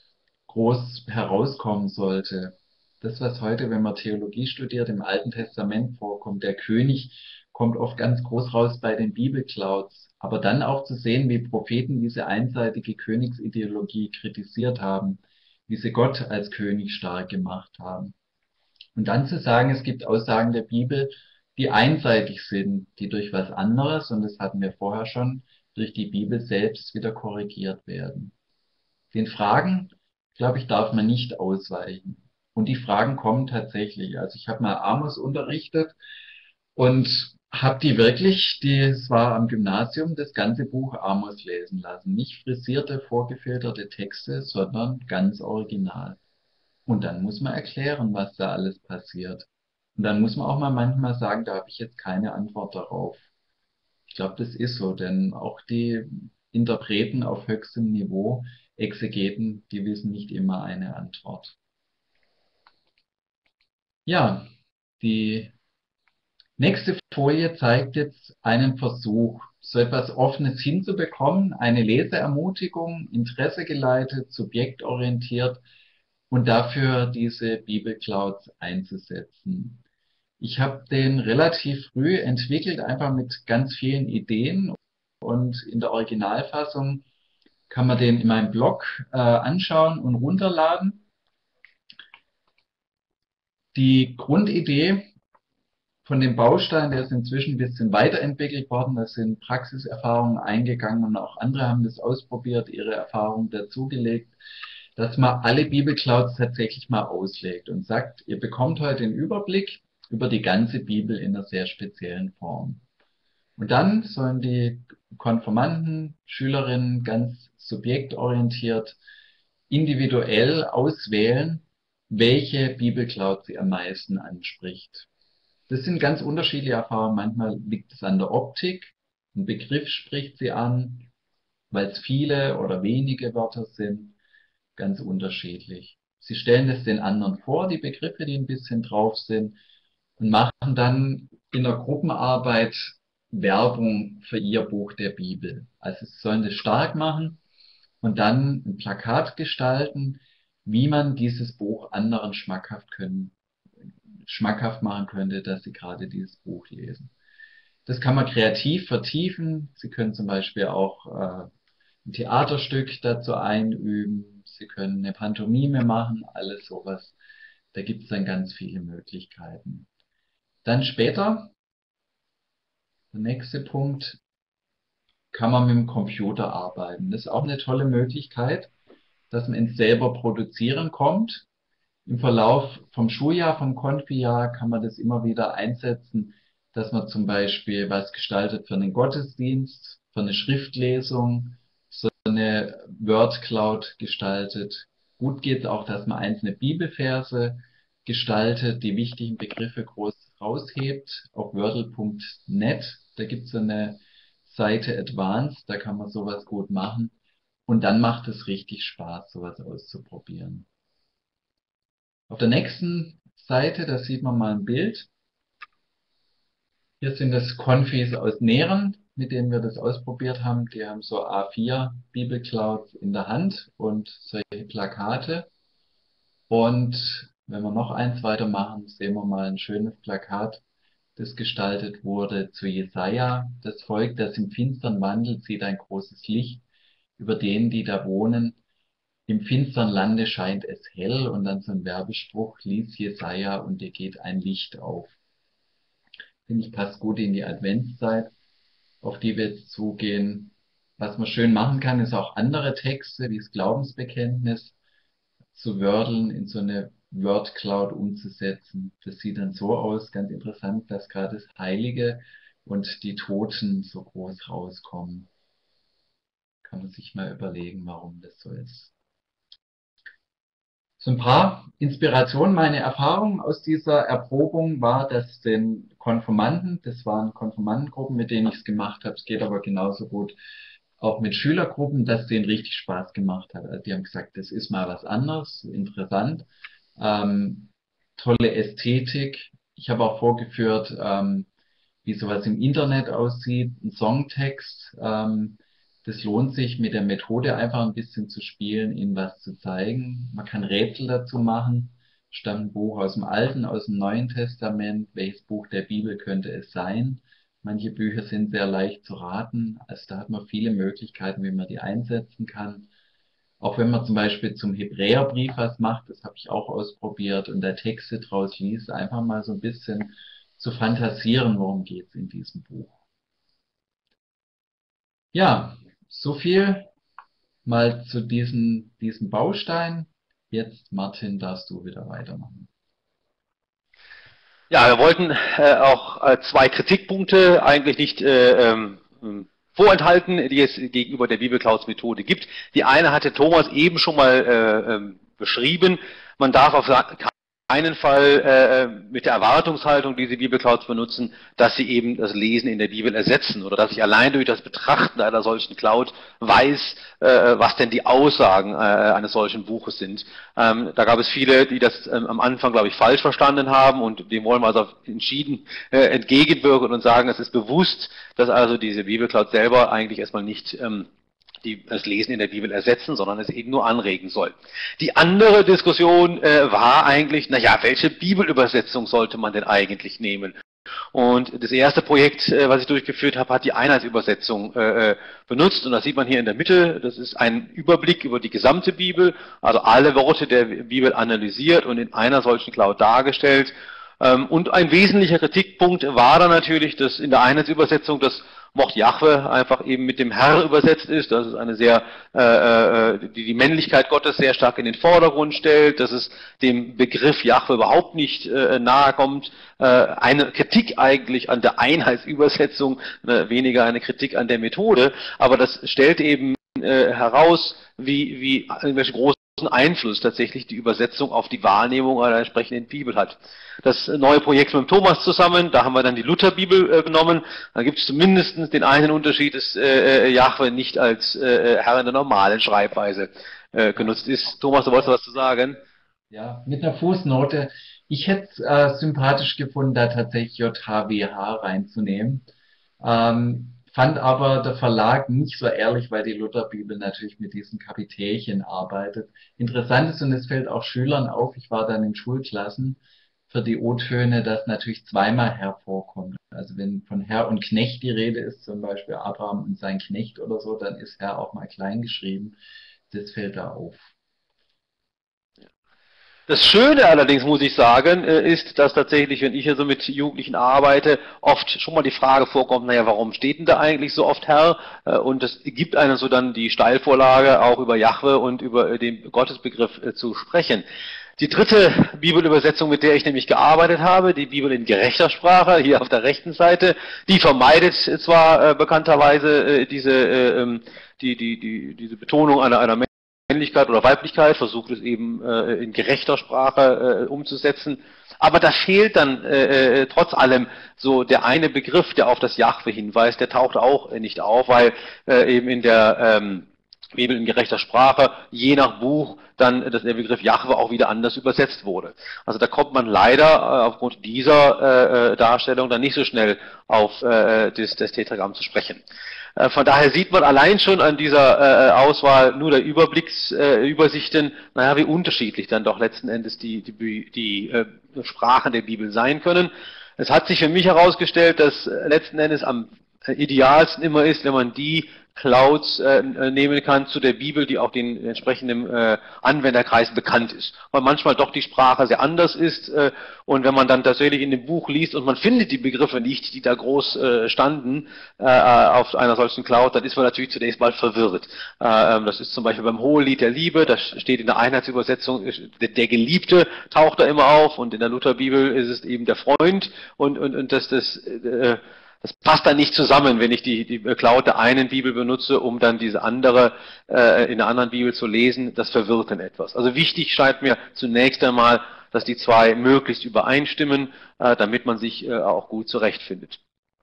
groß herauskommen sollte. Das, was heute, wenn man Theologie studiert, im Alten Testament vorkommt, der König kommt oft ganz groß raus bei den Bibelclouds, aber dann auch zu sehen, wie Propheten diese einseitige Königsideologie kritisiert haben, wie sie Gott als König stark gemacht haben. Und dann zu sagen, es gibt Aussagen der Bibel, die einseitig sind, die durch was anderes, und das hatten wir vorher schon, durch die Bibel selbst wieder korrigiert werden. Den Fragen, glaube ich, darf man nicht ausweichen. Und die Fragen kommen tatsächlich. Also ich habe mal Amos unterrichtet und habe die wirklich, die, es war am Gymnasium, das ganze Buch Amos lesen lassen. Nicht frisierte, vorgefilterte Texte, sondern ganz original. Und dann muss man erklären, was da alles passiert. Und dann muss man auch mal manchmal sagen, da habe ich jetzt keine Antwort darauf. Ich glaube, das ist so, denn auch die Interpreten auf höchstem Niveau, Exegeten, die wissen nicht immer eine Antwort. Ja, die nächste Folie zeigt jetzt einen Versuch, so etwas Offenes hinzubekommen, eine Leseermutigung, Interesse geleitet, subjektorientiert und dafür diese Bibelclouds einzusetzen. Ich habe den relativ früh entwickelt, einfach mit ganz vielen Ideen, und in der Originalfassung kann man den in meinem Blog äh, anschauen und runterladen. Die Grundidee von dem Baustein, der ist inzwischen ein bisschen weiterentwickelt worden, da sind Praxiserfahrungen eingegangen und auch andere haben das ausprobiert, ihre Erfahrungen dazugelegt, dass man alle Bibelclouds tatsächlich mal auslegt und sagt, ihr bekommt heute den Überblick über die ganze Bibel in einer sehr speziellen Form. Und dann sollen die Konformanten, Schülerinnen ganz subjektorientiert, individuell auswählen, welche Bibelcloud sie am meisten anspricht. Das sind ganz unterschiedliche Erfahrungen. Manchmal liegt es an der Optik. Ein Begriff spricht sie an, weil es viele oder wenige Wörter sind. Ganz unterschiedlich. Sie stellen es den anderen vor, die Begriffe, die ein bisschen drauf sind, und machen dann in der Gruppenarbeit Werbung für ihr Buch der Bibel. Also sie sollen das stark machen und dann ein Plakat gestalten, wie man dieses Buch anderen schmackhaft, können, schmackhaft machen könnte, dass sie gerade dieses Buch lesen. Das kann man kreativ vertiefen. Sie können zum Beispiel auch äh, ein Theaterstück dazu einüben. Sie können eine Pantomime machen, alles sowas. Da gibt es dann ganz viele Möglichkeiten. Dann später Der nächste Punkt, kann man mit dem Computer arbeiten. Das ist auch eine tolle Möglichkeit, dass man ins selber Produzieren kommt. Im Verlauf vom Schuljahr, vom Konfi-Jahr kann man das immer wieder einsetzen, dass man zum Beispiel was gestaltet für einen Gottesdienst, für eine Schriftlesung, so eine Word Cloud gestaltet. Gut geht es auch, dass man einzelne Bibelverse gestaltet, die wichtigen Begriffe groß raushebt. Auf wordle punkt net, da gibt es eine Seite Advanced, da kann man sowas gut machen. Und dann macht es richtig Spaß, sowas auszuprobieren. Auf der nächsten Seite, da sieht man mal ein Bild. Hier sind das Konfis aus Mähren, mit denen wir das ausprobiert haben. Die haben so A vier Bibelclouds in der Hand und solche Plakate. Und wenn wir noch eins weitermachen, sehen wir mal ein schönes Plakat, das gestaltet wurde zu Jesaja. Das Volk, das im Finstern wandelt, sieht ein großes Licht. Über denen, die da wohnen, im finstern Lande scheint es hell. Und dann so ein Werbespruch, lies Jesaja und dir geht ein Licht auf. Finde ich, passt gut in die Adventszeit, auf die wir jetzt zugehen. Was man schön machen kann, ist auch andere Texte, wie das Glaubensbekenntnis, zu wördeln, in so eine Word Cloud umzusetzen. Das sieht dann so aus, ganz interessant, dass gerade das Heilige und die Toten so groß rauskommen. Kann man sich mal überlegen, warum das so ist. So ein paar Inspirationen. Meine Erfahrung aus dieser Erprobung war, dass den Konfirmanden, das waren Konfirmandengruppen, mit denen ich es gemacht habe, es geht aber genauso gut auch mit Schülergruppen, dass denen richtig Spaß gemacht hat. Also die haben gesagt, das ist mal was anderes, interessant, ähm, tolle Ästhetik. Ich habe auch vorgeführt, ähm, wie sowas im Internet aussieht, ein Songtext. Ähm, das lohnt sich, mit der Methode einfach ein bisschen zu spielen, ihnen was zu zeigen. Man kann Rätsel dazu machen. Stammt ein Buch aus dem Alten, aus dem Neuen Testament. Welches Buch der Bibel könnte es sein? Manche Bücher sind sehr leicht zu raten. Also da hat man viele Möglichkeiten, wie man die einsetzen kann. Auch wenn man zum Beispiel zum Hebräerbrief was macht, das habe ich auch ausprobiert und da Texte draus liest, einfach mal so ein bisschen zu fantasieren, worum geht es in diesem Buch. Ja, so viel mal zu diesen, diesen Baustein. Jetzt, Martin, darfst du wieder weitermachen. Ja, wir wollten äh, auch äh, zwei Kritikpunkte eigentlich nicht äh, ähm, vorenthalten, die es gegenüber der Bibelclouds-Methode gibt. Die eine hatte Thomas eben schon mal äh, ähm, beschrieben. Man darf auf keinen Fall äh, mit der Erwartungshaltung diese Bibelclouds benutzen, dass sie eben das Lesen in der Bibel ersetzen oder dass ich allein durch das Betrachten einer solchen Cloud weiß, äh, was denn die Aussagen äh, eines solchen Buches sind. Ähm, da gab es viele, die das ähm, am Anfang, glaube ich, falsch verstanden haben und dem wollen wir also entschieden äh, entgegenwirken und sagen, es ist bewusst, dass also diese Bibelcloud selber eigentlich erstmal nicht ähm, die das Lesen in der Bibel ersetzen, sondern es eben nur anregen soll. Die andere Diskussion äh, war eigentlich, naja, welche Bibelübersetzung sollte man denn eigentlich nehmen? Und das erste Projekt, äh, was ich durchgeführt habe, hat die Einheitsübersetzung äh, benutzt. Und das sieht man hier in der Mitte. Das ist ein Überblick über die gesamte Bibel, also alle Worte der Bibel analysiert und in einer solchen Cloud dargestellt. Ähm, und ein wesentlicher Kritikpunkt war dann natürlich, dass in der Einheitsübersetzung das Wort Jahwe einfach eben mit dem Herr übersetzt ist. Das ist eine sehr, äh, äh, die die Männlichkeit Gottes sehr stark in den Vordergrund stellt, dass es dem Begriff Jahwe überhaupt nicht äh, nahe kommt. Äh, eine Kritik eigentlich an der Einheitsübersetzung, äh, weniger eine Kritik an der Methode, aber das stellt eben äh, heraus, wie, wie, welche großen Einfluss tatsächlich die Übersetzung auf die Wahrnehmung einer entsprechenden Bibel hat. Das neue Projekt mit Thomas zusammen, da haben wir dann die Lutherbibel äh, genommen. Da gibt es zumindest den einen Unterschied, dass äh, Jahwe nicht als äh, Herr in der normalen Schreibweise äh, genutzt ist. Thomas, du wolltest was zu sagen? Ja, mit einer Fußnote. Ich hätte es äh, sympathisch gefunden, da tatsächlich J H W H reinzunehmen. Ähm, fand aber der Verlag nicht so ehrlich, weil die Lutherbibel natürlich mit diesen Kapitelchen arbeitet. Interessant ist, und es fällt auch Schülern auf, ich war dann in Schulklassen, für die O-Töne, dass natürlich zweimal Herr vorkommt. Also wenn von Herr und Knecht die Rede ist, zum Beispiel Abraham und sein Knecht oder so, dann ist Herr auch mal klein geschrieben. Das fällt da auf. Das Schöne allerdings, muss ich sagen, ist, dass tatsächlich, wenn ich hier so mit Jugendlichen arbeite, oft schon mal die Frage vorkommt, naja, warum steht denn da eigentlich so oft Herr? Und es gibt einem so dann die Steilvorlage, auch über Jahwe und über den Gottesbegriff zu sprechen. Die dritte Bibelübersetzung, mit der ich nämlich gearbeitet habe, die Bibel in gerechter Sprache, hier auf der rechten Seite, die vermeidet zwar bekannterweise diese, die, die, die, diese Betonung einer, einer Männlichkeit oder Weiblichkeit, versucht es eben äh, in gerechter Sprache äh, umzusetzen. Aber da fehlt dann äh, trotz allem so der eine Begriff, der auf das Jahwe hinweist, der taucht auch äh, nicht auf, weil äh, eben in der ähm, Bibel in gerechter Sprache je nach Buch dann dass der Begriff Jahwe auch wieder anders übersetzt wurde. Also da kommt man leider äh, aufgrund dieser äh, Darstellung dann nicht so schnell auf äh, das, das Tetragramm zu sprechen. Von daher sieht man allein schon an dieser äh, Auswahl nur der Überblicksübersichten, äh, naja, wie unterschiedlich dann doch letzten Endes die, die, die äh, Sprachen der Bibel sein können. Es hat sich für mich herausgestellt, dass letzten Endes am idealsten immer ist, wenn man die Clouds äh, nehmen kann zu der Bibel, die auch den entsprechenden äh, Anwenderkreis bekannt ist. Weil manchmal doch die Sprache sehr anders ist äh, und wenn man dann tatsächlich in dem Buch liest und man findet die Begriffe nicht, die da groß äh, standen äh, auf einer solchen Cloud, dann ist man natürlich zunächst mal verwirrt. Äh, das ist zum Beispiel beim Hohelied der Liebe, das steht in der Einheitsübersetzung, der, der Geliebte taucht da immer auf und in der Lutherbibel ist es eben der Freund und, und, und das, das äh, Das passt dann nicht zusammen, wenn ich die, die Cloud der einen Bibel benutze, um dann diese andere äh, in der anderen Bibel zu lesen. Das verwirrt dann etwas. Also wichtig scheint mir zunächst einmal, dass die zwei möglichst übereinstimmen, äh, damit man sich äh, auch gut zurechtfindet.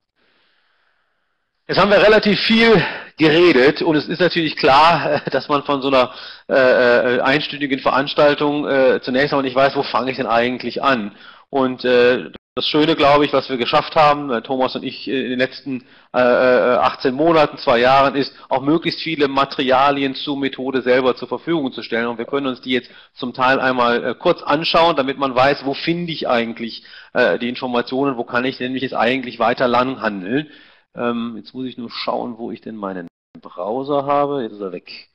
Jetzt haben wir relativ viel geredet und es ist natürlich klar, dass man von so einer äh, einstündigen Veranstaltung äh, zunächst einmal nicht weiß, wo fange ich denn eigentlich an. Und äh, das Schöne, glaube ich, was wir geschafft haben, Thomas und ich in den letzten äh, achtzehn Monaten, zwei Jahren, ist auch möglichst viele Materialien zur Methode selber zur Verfügung zu stellen. Und wir können uns die jetzt zum Teil einmal äh, kurz anschauen, damit man weiß, wo finde ich eigentlich äh, die Informationen, wo kann ich nämlich jetzt eigentlich weiter lang handeln. Ähm, jetzt muss ich nur schauen, wo ich denn meinen Browser habe. Jetzt ist er weg.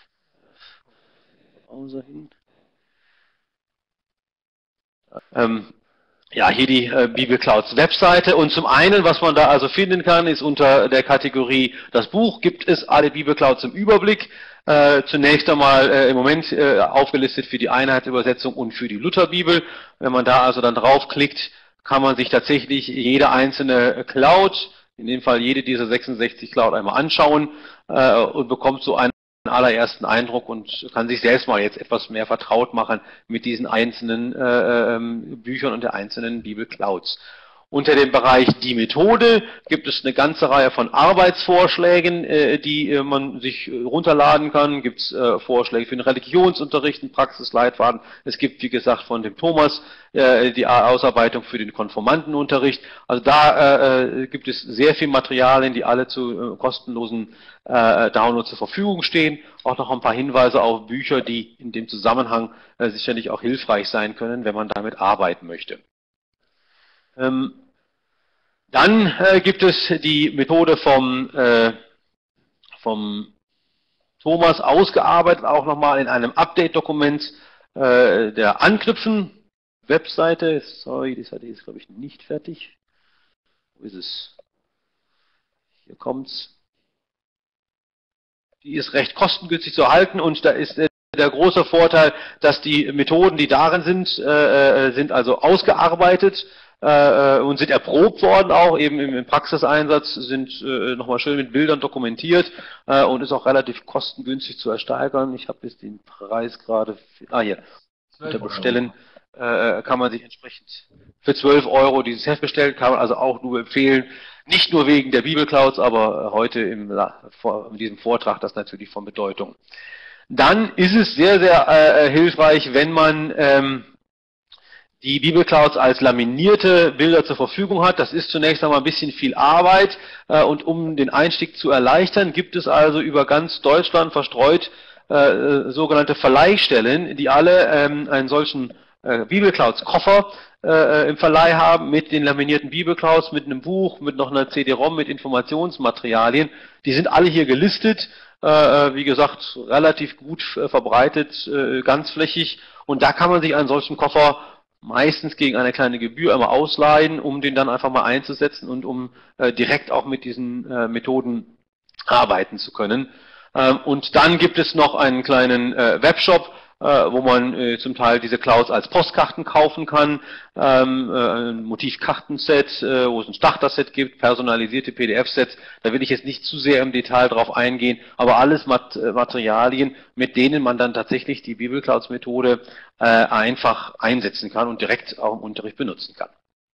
Browser hin. Ähm, Ja, hier die äh, Bibelclouds Webseite und zum einen, was man da also finden kann, ist unter der Kategorie das Buch, gibt es alle Bibelclouds im Überblick. Äh, zunächst einmal äh, im Moment äh, aufgelistet für die Einheitsübersetzung und für die Lutherbibel. Wenn man da also dann draufklickt, kann man sich tatsächlich jede einzelne Cloud, in dem Fall jede dieser sechsundsechzig Cloud einmal anschauen äh, und bekommt so einen allerersten Eindruck und kann sich selbst mal jetzt etwas mehr vertraut machen mit diesen einzelnen äh, ähm, Büchern und der einzelnen Bibelclouds. Unter dem Bereich die Methode gibt es eine ganze Reihe von Arbeitsvorschlägen, äh, die äh, man sich äh, runterladen kann. Gibt es äh, Vorschläge für den Religionsunterricht, einen Praxisleitfaden. Es gibt, wie gesagt, von dem Thomas äh, die Ausarbeitung für den Konformantenunterricht. Also da äh, gibt es sehr viel Materialien, die alle zu äh, kostenlosen äh, Download zur Verfügung stehen. Auch noch ein paar Hinweise auf Bücher, die in dem Zusammenhang äh, sicherlich auch hilfreich sein können, wenn man damit arbeiten möchte. Ähm, Dann äh, gibt es die Methode vom, äh, vom Thomas ausgearbeitet, auch nochmal in einem Update-Dokument äh, der Anknüpfen Webseite. Sorry, die Seite ist, glaube ich, nicht fertig. Wo ist es? Hier kommt's. Die ist recht kostengünstig zu erhalten und da ist äh, der große Vorteil, dass die Methoden, die darin sind, äh, sind also ausgearbeitet äh, und sind erprobt worden, auch eben im, im Praxiseinsatz, sind äh, nochmal schön mit Bildern dokumentiert äh, und ist auch relativ kostengünstig zu ersteigern. Ich habe jetzt den Preis gerade, ah hier, unter Bestellen äh, kann man sich entsprechend für zwölf Euro dieses Heft bestellen, kann man also auch nur empfehlen, nicht nur wegen der Bibelclouds, aber heute im, in diesem Vortrag das natürlich von Bedeutung. Dann ist es sehr, sehr äh, hilfreich, wenn man ähm, die Bibelclouds als laminierte Bilder zur Verfügung hat. Das ist zunächst einmal ein bisschen viel Arbeit äh, und um den Einstieg zu erleichtern, gibt es also über ganz Deutschland verstreut äh, sogenannte Verleihstellen, die alle ähm, einen solchen äh, Bibelclouds-Koffer äh, im Verleih haben mit den laminierten Bibelclouds, mit einem Buch, mit noch einer C D-ROM, mit Informationsmaterialien. Die sind alle hier gelistet. Äh, wie gesagt, relativ gut äh, verbreitet, äh, ganzflächig Und da kann man sich einen solchen Koffer meistens gegen eine kleine Gebühr einmal ausleihen, um den dann einfach mal einzusetzen und um äh, direkt auch mit diesen äh, Methoden arbeiten zu können. Ähm, und dann gibt es noch einen kleinen äh, Webshop, äh, wo man äh, zum Teil diese Clouds als Postkarten kaufen kann, ähm, äh, ein Motivkartenset, äh, wo es ein Starter-Set gibt, personalisierte P D F-Sets. Da will ich jetzt nicht zu sehr im Detail drauf eingehen, aber alles Mat äh, Materialien, mit denen man dann tatsächlich die Bibelclouds-Methode äh, einfach einsetzen kann und direkt auch im Unterricht benutzen kann.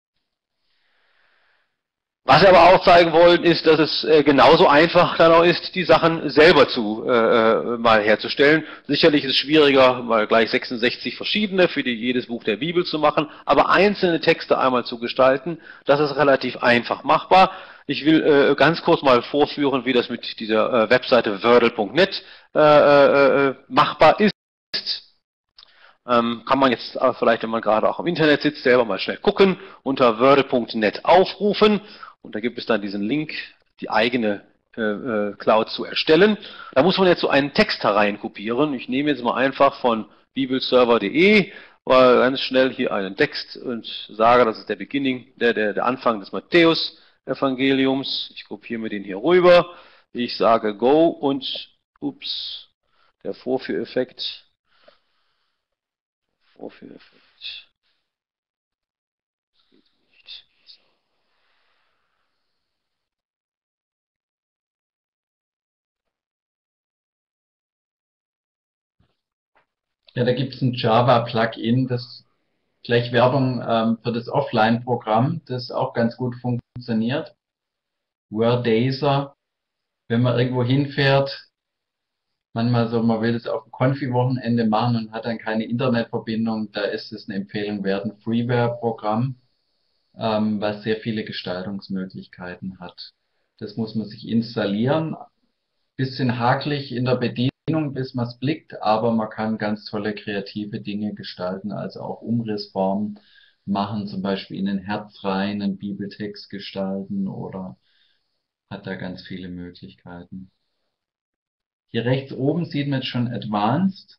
Was wir aber auch zeigen wollen, ist, dass es äh, genauso einfach dann auch ist, die Sachen selber zu äh, äh, mal herzustellen. Sicherlich ist es schwieriger, mal gleich sechsundsechzig verschiedene für die, jedes Buch der Bibel zu machen, aber einzelne Texte einmal zu gestalten, das ist relativ einfach machbar. Ich will äh, ganz kurz mal vorführen, wie das mit dieser äh, Webseite wordle punkt net äh, äh, machbar ist. Ähm, kann man jetzt äh, vielleicht, wenn man gerade auch im Internet sitzt, selber mal schnell gucken, unter wordle punkt net aufrufen. Und da gibt es dann diesen Link, die eigene äh, äh, Cloud zu erstellen. Da muss man jetzt so einen Text hereinkopieren. Ich nehme jetzt mal einfach von bibelserver punkt de äh, ganz schnell hier einen Text und sage, das ist der Beginning, der, der, der Anfang des Matthäus-Evangeliums. Ich kopiere mir den hier rüber. Ich sage Go und, ups, der Vorführeffekt. Vorführeffekt. Das geht nicht. Ja, da gibt es ein Java-Plugin, das gleich Werbung ähm, für das Offline-Programm, das auch ganz gut funktioniert. Wordacer, wenn man irgendwo hinfährt, manchmal so, man will das auf dem Konfi-Wochenende machen und hat dann keine Internetverbindung, da ist es eine Empfehlung wert, ein Freeware-Programm, ähm, was sehr viele Gestaltungsmöglichkeiten hat. Das muss man sich installieren. Bisschen hakelig in der Bedienung, bis man es blickt, aber man kann ganz tolle kreative Dinge gestalten, also auch Umrissformen machen, zum Beispiel in ein Herz rein, einen Bibeltext gestalten oder hat da ganz viele Möglichkeiten. Hier rechts oben sieht man jetzt schon Advanced.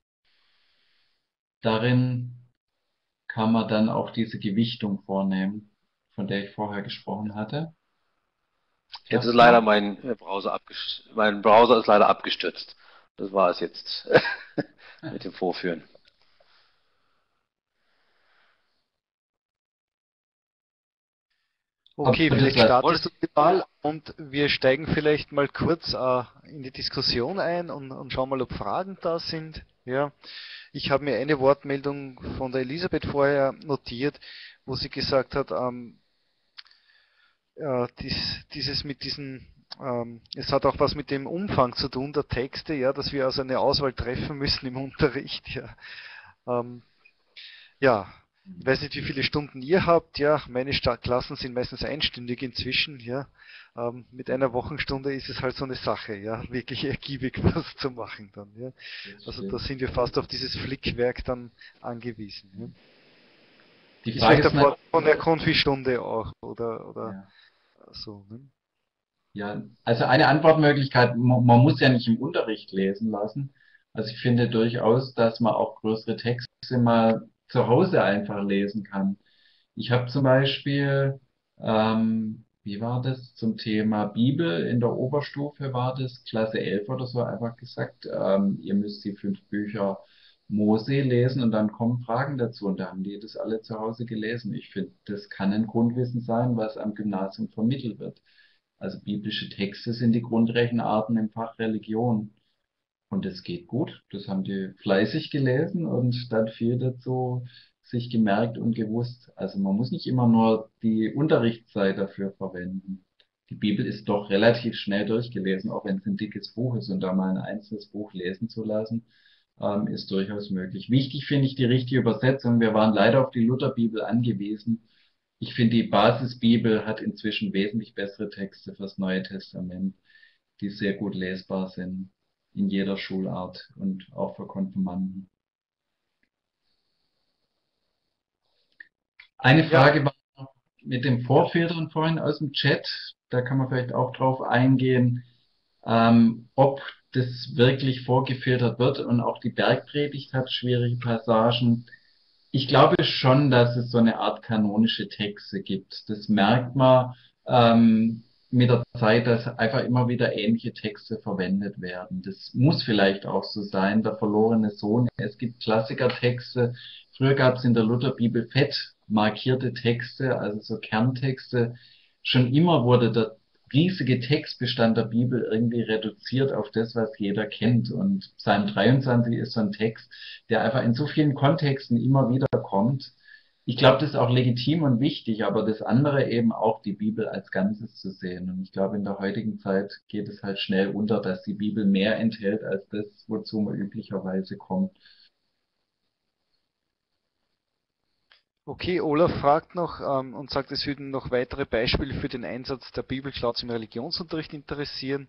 Darin kann man dann auch diese Gewichtung vornehmen, von der ich vorher gesprochen hatte. Jetzt ist leider mein Browser abgestürzt. Mein Browser ist leider abgestürzt. Das war es jetzt mit dem Vorführen. Okay, vielleicht startest du die Wahl und wir steigen vielleicht mal kurz äh, in die Diskussion ein und, und schauen mal, ob Fragen da sind. Ja, ich habe mir eine Wortmeldung von der Elisabeth vorher notiert, wo sie gesagt hat, ähm, äh, dies, dieses mit diesen, ähm, es hat auch was mit dem Umfang zu tun, der Texte, ja, dass wir also eine Auswahl treffen müssen im Unterricht. Ja, ähm, ja. Ich weiß nicht, wie viele Stunden ihr habt. Ja, meine Klassen sind meistens einstündig inzwischen. Ja, ähm, mit einer Wochenstunde ist es halt so eine Sache. Ja, wirklich ergiebig was zu machen dann. Ja, also da sind wir fast auf dieses Flickwerk dann angewiesen. Ja. Die Frage ist der von der Konfi-Stunde auch oder oder ja. So. Ne? Ja, also eine Antwortmöglichkeit: man, man muss ja nicht im Unterricht lesen lassen. Also ich finde durchaus, dass man auch größere Texte mal zu Hause einfach lesen kann. Ich habe zum Beispiel, ähm, wie war das, zum Thema Bibel in der Oberstufe war das, Klasse elf oder so, einfach gesagt, ähm, ihr müsst die fünf Bücher Mose lesen und dann kommen Fragen dazu und da haben die das alle zu Hause gelesen. Ich finde, das kann ein Grundwissen sein, was am Gymnasium vermittelt wird. Also biblische Texte sind die Grundrechenarten im Fach Religion. Und es geht gut. Das haben die fleißig gelesen und dann viel dazu sich gemerkt und gewusst. Also man muss nicht immer nur die Unterrichtszeit dafür verwenden. Die Bibel ist doch relativ schnell durchgelesen, auch wenn es ein dickes Buch ist und da mal ein einzelnes Buch lesen zu lassen, ähm, ist durchaus möglich. Wichtig finde ich die richtige Übersetzung. Wir waren leider auf die Lutherbibel angewiesen. Ich finde, die Basisbibel hat inzwischen wesentlich bessere Texte fürs Neue Testament, die sehr gut lesbar sind in jeder Schulart und auch für Konfirmanden. Eine Frage ja. war noch mit dem Vorfiltern vorhin aus dem Chat. Da kann man vielleicht auch drauf eingehen, ähm, ob das wirklich vorgefiltert wird und auch die Bergpredigt hat schwierige Passagen. Ich glaube schon, dass es so eine Art kanonische Texte gibt. Das merkt man ähm, mit der Zeit, dass einfach immer wieder ähnliche Texte verwendet werden. Das muss vielleicht auch so sein, der verlorene Sohn. Es gibt Klassikertexte. Früher gab es in der Lutherbibel fett markierte Texte, also so Kerntexte. Schon immer wurde der riesige Textbestand der Bibel irgendwie reduziert auf das, was jeder kennt. Und Psalm dreiundzwanzig ist so ein Text, der einfach in so vielen Kontexten immer wieder kommt. Ich glaube, das ist auch legitim und wichtig, aber das andere eben auch die Bibel als Ganzes zu sehen. Und ich glaube, in der heutigen Zeit geht es halt schnell unter, dass die Bibel mehr enthält als das, wozu man üblicherweise kommt. Okay, Olaf fragt noch ähm, und sagt, es würden noch weitere Beispiele für den Einsatz der Bibelclouds im Religionsunterricht interessieren.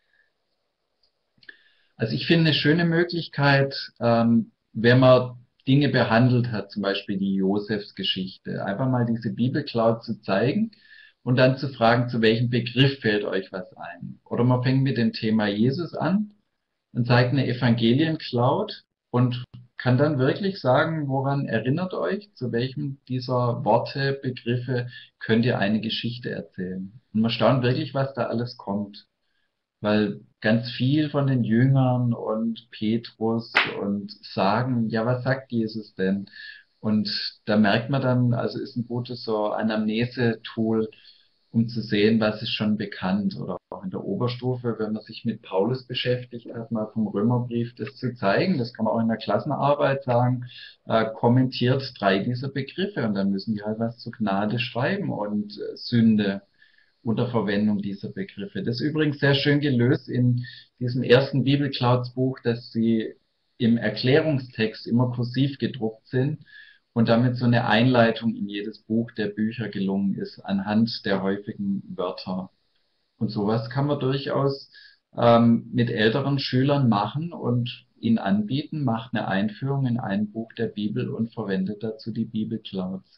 Also ich finde eine schöne Möglichkeit, ähm, wenn man Dinge behandelt hat, zum Beispiel die Josefsgeschichte, einfach mal diese Bibelcloud zu zeigen und dann zu fragen, zu welchem Begriff fällt euch was ein. Oder man fängt mit dem Thema Jesus an und zeigt eine Evangeliencloud und kann dann wirklich sagen, woran erinnert euch, zu welchem dieser Worte, Begriffe könnt ihr eine Geschichte erzählen. Und man staunt wirklich, was da alles kommt. Weil ganz viel von den Jüngern und Petrus und sagen, ja, was sagt Jesus denn? Und da merkt man dann, also ist ein gutes so Anamnese-Tool, um zu sehen, was ist schon bekannt. Oder auch in der Oberstufe, wenn man sich mit Paulus beschäftigt hat, mal vom Römerbrief das zu zeigen. Das kann man auch in der Klassenarbeit sagen, äh, kommentiert drei dieser Begriffe und dann müssen die halt was zu Gnade schreiben und äh, Sünde unter Verwendung dieser Begriffe. Das ist übrigens sehr schön gelöst in diesem ersten Bibelclouds-Buch, dass sie im Erklärungstext immer kursiv gedruckt sind und damit so eine Einleitung in jedes Buch der Bücher gelungen ist, anhand der häufigen Wörter. Und sowas kann man durchaus ähm, mit älteren Schülern machen und ihnen anbieten, macht eine Einführung in ein Buch der Bibel und verwendet dazu die Bibelclouds.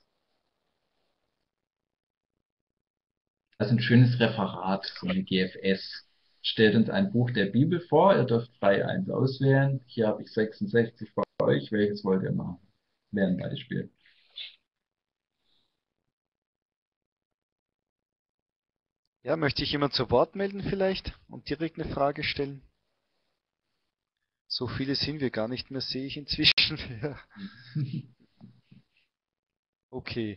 Also ein schönes Referat, so eine G F S. Stellt uns ein Buch der Bibel vor, ihr dürft frei eins auswählen. Hier habe ich sechsundsechzig bei euch, welches wollt ihr machen? Wäre ein Beispiel. Ja, möchte sich jemand zu Wort melden vielleicht und direkt eine Frage stellen? So viele sind wir gar nicht mehr, sehe ich inzwischen. Ja. Okay.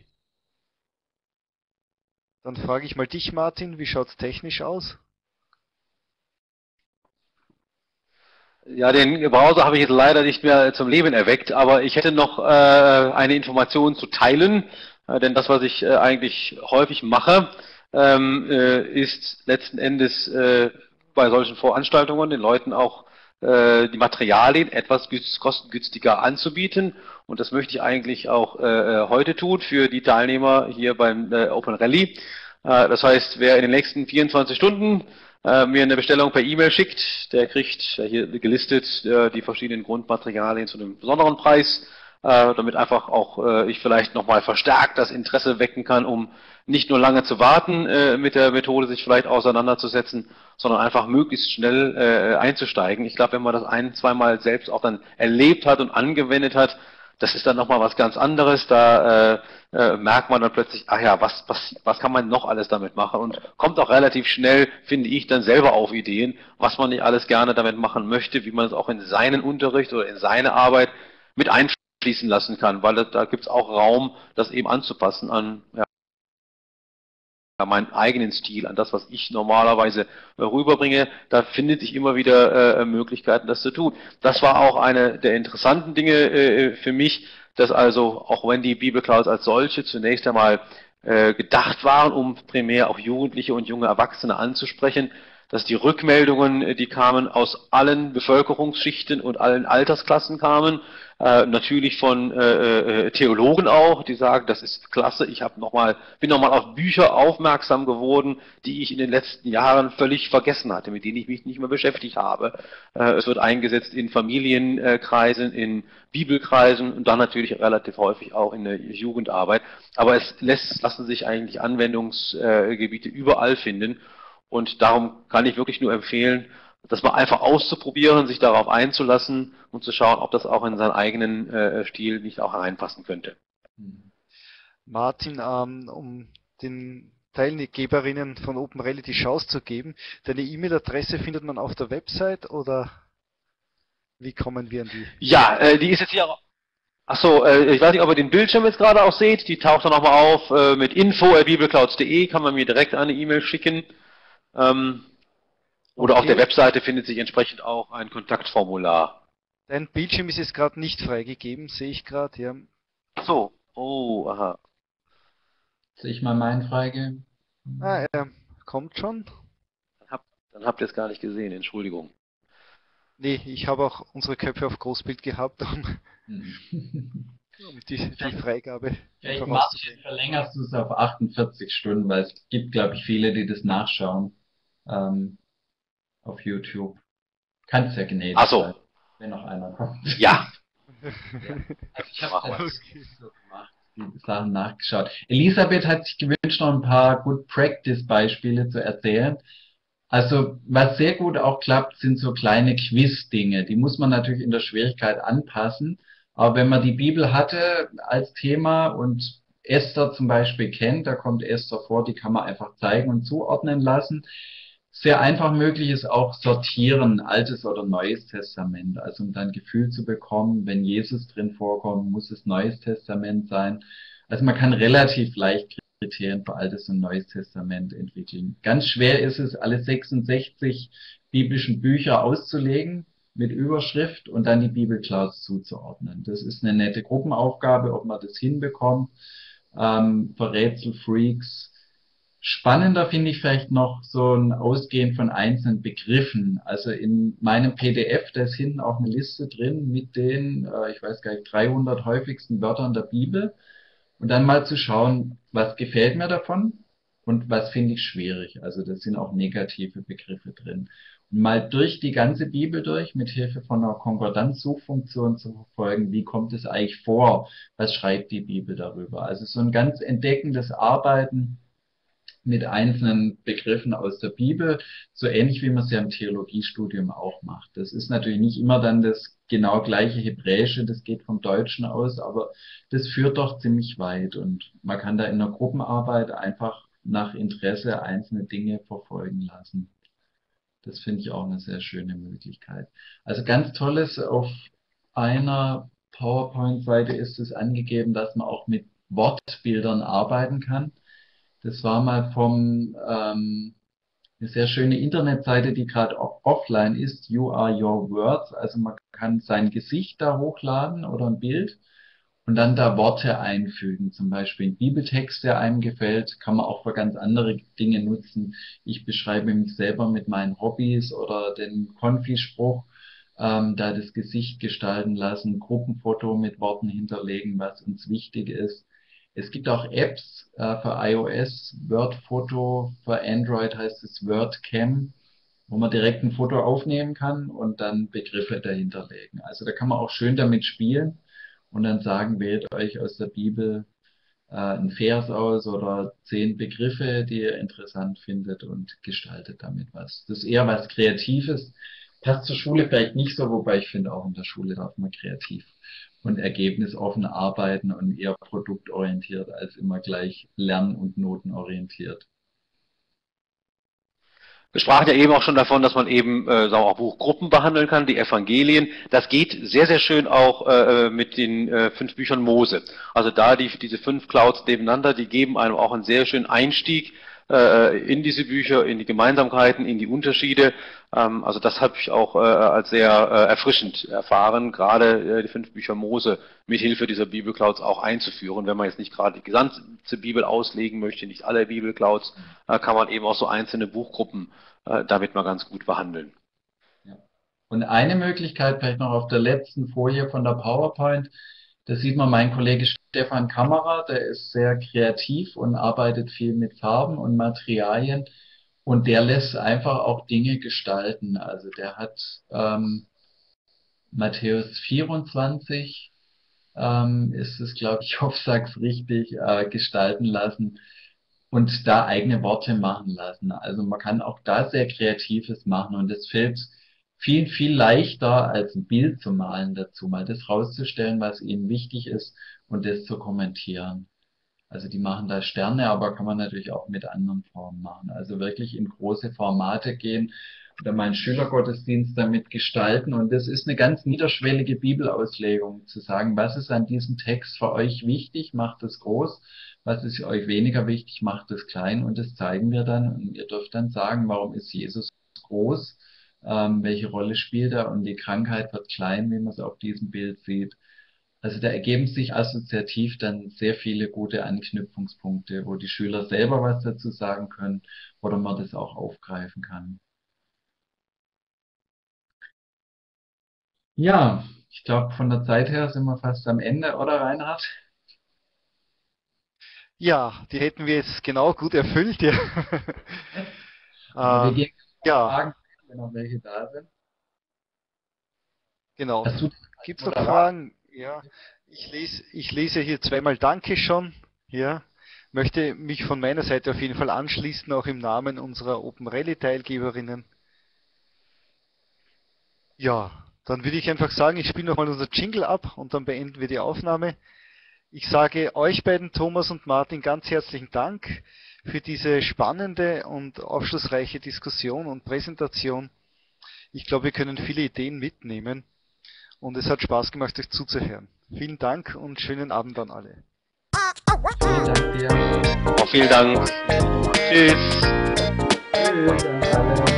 Dann frage ich mal dich, Martin, wie schaut es technisch aus? Ja, den Browser habe ich jetzt leider nicht mehr zum Leben erweckt, aber ich hätte noch äh, eine Information zu teilen, äh, denn das, was ich äh, eigentlich häufig mache, ähm, äh, ist letzten Endes äh, bei solchen Veranstaltungen den Leuten auch äh, die Materialien etwas kostengünstiger anzubieten, und das möchte ich eigentlich auch äh, heute tun für die Teilnehmer hier beim äh, Open Rally. Äh, das heißt, wer in den nächsten vierundzwanzig Stunden äh, mir eine Bestellung per E-Mail schickt, der kriegt äh, hier gelistet äh, die verschiedenen Grundmaterialien zu einem besonderen Preis, äh, damit einfach auch äh, ich vielleicht nochmal verstärkt das Interesse wecken kann, um nicht nur lange zu warten, äh, mit der Methode sich vielleicht auseinanderzusetzen, sondern einfach möglichst schnell äh, einzusteigen. Ich glaube, wenn man das ein-, zweimal selbst auch dann erlebt hat und angewendet hat, das ist dann nochmal was ganz anderes. Da äh, äh, merkt man dann plötzlich, ach ja, was, was, was kann man noch alles damit machen? Und kommt auch relativ schnell, finde ich, dann selber auf Ideen, was man nicht alles gerne damit machen möchte, wie man es auch in seinen Unterricht oder in seine Arbeit mit einfließen lassen kann. Weil das, da gibt es auch Raum, das eben anzupassen an ja, meinen eigenen Stil, an das, was ich normalerweise äh, rüberbringe. Da findet sich immer wieder äh, Möglichkeiten, das zu tun. Das war auch eine der interessanten Dinge äh, für mich, dass also, auch wenn die Bibelclouds als solche zunächst einmal äh, gedacht waren, um primär auch Jugendliche und junge Erwachsene anzusprechen, dass die Rückmeldungen, die kamen aus allen Bevölkerungsschichten und allen Altersklassen kamen, äh, natürlich von äh, äh, Theologen auch, die sagen, das ist klasse, ich habe noch mal, bin nochmal auf Bücher aufmerksam geworden, die ich in den letzten Jahren völlig vergessen hatte, mit denen ich mich nicht mehr beschäftigt habe. Äh, es wird eingesetzt in Familienkreisen, in Bibelkreisen und dann natürlich relativ häufig auch in der Jugendarbeit. Aber es lässt, lassen sich eigentlich Anwendungsgebiete überall finden. Und darum kann ich wirklich nur empfehlen, das mal einfach auszuprobieren, sich darauf einzulassen und zu schauen, ob das auch in seinen eigenen äh, Stil nicht auch reinpassen könnte. Martin, ähm, um den Teilnehmerinnen von OpenRally die Chance zu geben, deine E-Mail-Adresse findet man auf der Website oder wie kommen wir an die? Ja, äh, die ist jetzt hier auch. Achso, äh, ich weiß nicht, ob ihr den Bildschirm jetzt gerade auch seht. Die taucht dann nochmal auf äh, mit info at bibelclouds punkt de, kann man mir direkt eine E-Mail schicken. Ähm, oder Okay. auf der Webseite findet sich entsprechend auch ein Kontaktformular. Dein Bildschirm ist jetzt gerade nicht freigegeben, sehe ich gerade, ja. Achso, oh, aha. Soll ich mal meinen freigeben? Ah, er kommt schon. Dann habt, dann habt ihr es gar nicht gesehen, Entschuldigung. Nee, ich habe auch unsere Köpfe auf Großbild gehabt, um, um die, die Freigabe Vielleicht einfach Martin, auszugeben. verlängerst du es auf achtundvierzig Stunden, weil es gibt, glaube ich, viele, die das nachschauen ähm, auf YouTube. Kannst ja gnädig Ach so. sein, wenn noch einer kommt. Ja. Ja. Also ich Machen habe wir. das so gemacht, die Sachen nachgeschaut. Elisabeth hat sich gewünscht, noch ein paar Good Practice Beispiele zu erzählen. Also was sehr gut auch klappt, sind so kleine Quiz-Dinge. Die muss man natürlich in der Schwierigkeit anpassen. Aber wenn man die Bibel hatte als Thema und Esther zum Beispiel kennt, da kommt Esther vor, die kann man einfach zeigen und zuordnen lassen. Sehr einfach möglich ist auch sortieren, Altes oder Neues Testament. Also um dann ein Gefühl zu bekommen, wenn Jesus drin vorkommt, muss es Neues Testament sein. Also man kann relativ leicht Kriterien für Altes und Neues Testament entwickeln. Ganz schwer ist es, alle sechsundsechzig biblischen Bücher auszulegen mit Überschrift und dann die Bibelclouds zuzuordnen. Das ist eine nette Gruppenaufgabe, ob man das hinbekommt. Ähm, für Rätselfreaks. Spannender finde ich vielleicht noch so ein Ausgehen von einzelnen Begriffen. Also in meinem P D F, da ist hinten auch eine Liste drin mit den, äh, ich weiß gar nicht, dreihundert häufigsten Wörtern der Bibel. Und dann mal zu schauen, was gefällt mir davon und was finde ich schwierig. Also das sind auch negative Begriffe drin. Und mal durch die ganze Bibel durch, mit Hilfe von einer Konkordanzsuchfunktion zu verfolgen, wie kommt es eigentlich vor, was schreibt die Bibel darüber. Also so ein ganz entdeckendes Arbeiten mit einzelnen Begriffen aus der Bibel, so ähnlich wie man es ja im Theologiestudium auch macht. Das ist natürlich nicht immer dann das genau gleiche Hebräische, das geht vom Deutschen aus, aber das führt doch ziemlich weit und man kann da in der Gruppenarbeit einfach nach Interesse einzelne Dinge verfolgen lassen. Das finde ich auch eine sehr schöne Möglichkeit. Also ganz tolles, auf einer PowerPoint-Seite ist es angegeben, dass man auch mit Wortbildern arbeiten kann. Das war mal vom ähm, eine sehr schöne Internetseite, die gerade offline ist, You Are Your Words. Also man kann sein Gesicht da hochladen oder ein Bild und dann da Worte einfügen. Zum Beispiel ein Bibeltext, der einem gefällt, kann man auch für ganz andere Dinge nutzen. Ich beschreibe mich selber mit meinen Hobbys oder den Konfi-Spruch, ähm, da das Gesicht gestalten lassen, Gruppenfoto mit Worten hinterlegen, was uns wichtig ist. Es gibt auch Apps äh, für iOS, Word-Foto, für Android heißt es WordCam, wo man direkt ein Foto aufnehmen kann und dann Begriffe dahinterlegen. Also da kann man auch schön damit spielen und dann sagen, wählt euch aus der Bibel äh, einen Vers aus oder zehn Begriffe, die ihr interessant findet und gestaltet damit was. Das ist eher was Kreatives. Passt zur Schule vielleicht nicht so, wobei ich finde, auch in der Schule darf man kreativ und ergebnisoffen arbeiten und eher produktorientiert als immer gleich lern- und notenorientiert. Wir sprachen ja eben auch schon davon, dass man eben äh, sagen wir auch Buchgruppen behandeln kann, die Evangelien. Das geht sehr, sehr schön auch äh, mit den äh, fünf Büchern Mose. Also da die, diese fünf Clouds nebeneinander, die geben einem auch einen sehr schönen Einstieg äh, in diese Bücher, in die Gemeinsamkeiten, in die Unterschiede. Ähm, also das habe ich auch äh, als sehr äh, erfrischend erfahren, gerade äh, die fünf Bücher Mose mit Hilfe dieser Bibelclouds auch einzuführen. Wenn man jetzt nicht gerade die gesamte Bibel auslegen möchte, nicht alle Bibelclouds, äh, kann man eben auch so einzelne Buchgruppen äh, damit mal ganz gut behandeln. Ja. Und eine Möglichkeit, vielleicht noch auf der letzten Folie von der PowerPoint, da sieht man meinen Kollege Stefan Kammerer, der ist sehr kreativ und arbeitet viel mit Farben und Materialien und der lässt einfach auch Dinge gestalten. Also der hat ähm, Matthäus vierundzwanzig, ähm, ist es, glaube ich, ich hoffe, ich sag's richtig, äh, gestalten lassen und da eigene Worte machen lassen. Also man kann auch da sehr Kreatives machen und es fällt viel, viel leichter als ein Bild zu malen dazu, mal das rauszustellen, was ihnen wichtig ist und das zu kommentieren. Also die machen da Sterne, aber kann man natürlich auch mit anderen Formen machen. Also wirklich in große Formate gehen oder mal einen Schülergottesdienst damit gestalten. Und das ist eine ganz niederschwellige Bibelauslegung, zu sagen, was ist an diesem Text für euch wichtig, macht es groß, was ist euch weniger wichtig, macht es klein. Und das zeigen wir dann. Und ihr dürft dann sagen, warum ist Jesus groß, ähm, welche Rolle spielt er und die Krankheit wird klein, wie man es auf diesem Bild sieht. Also da ergeben sich assoziativ dann sehr viele gute Anknüpfungspunkte, wo die Schüler selber was dazu sagen können oder man das auch aufgreifen kann. Ja, ich glaube, von der Zeit her sind wir fast am Ende, oder Reinhard? Ja, die hätten wir jetzt genau gut erfüllt. Ja. Aber wir ähm, gehen ja, Fragen, wenn noch welche da sind. genau. Hast du Gibt es noch Moderator? Fragen? Ja, ich lese, ich lese hier zweimal Danke schon. Ja, möchte mich von meiner Seite auf jeden Fall anschließen, auch im Namen unserer Open Rally Teilgeberinnen. Ja, dann würde ich einfach sagen, ich spiele nochmal unser Jingle ab und dann beenden wir die Aufnahme. Ich sage euch beiden, Thomas und Martin, ganz herzlichen Dank für diese spannende und aufschlussreiche Diskussion und Präsentation. Ich glaube, wir können viele Ideen mitnehmen und es hat Spaß gemacht, euch zuzuhören. Vielen Dank und schönen Abend an alle. Vielen Dank dir. Auch vielen Dank. Tschüss. Tschüss an alle.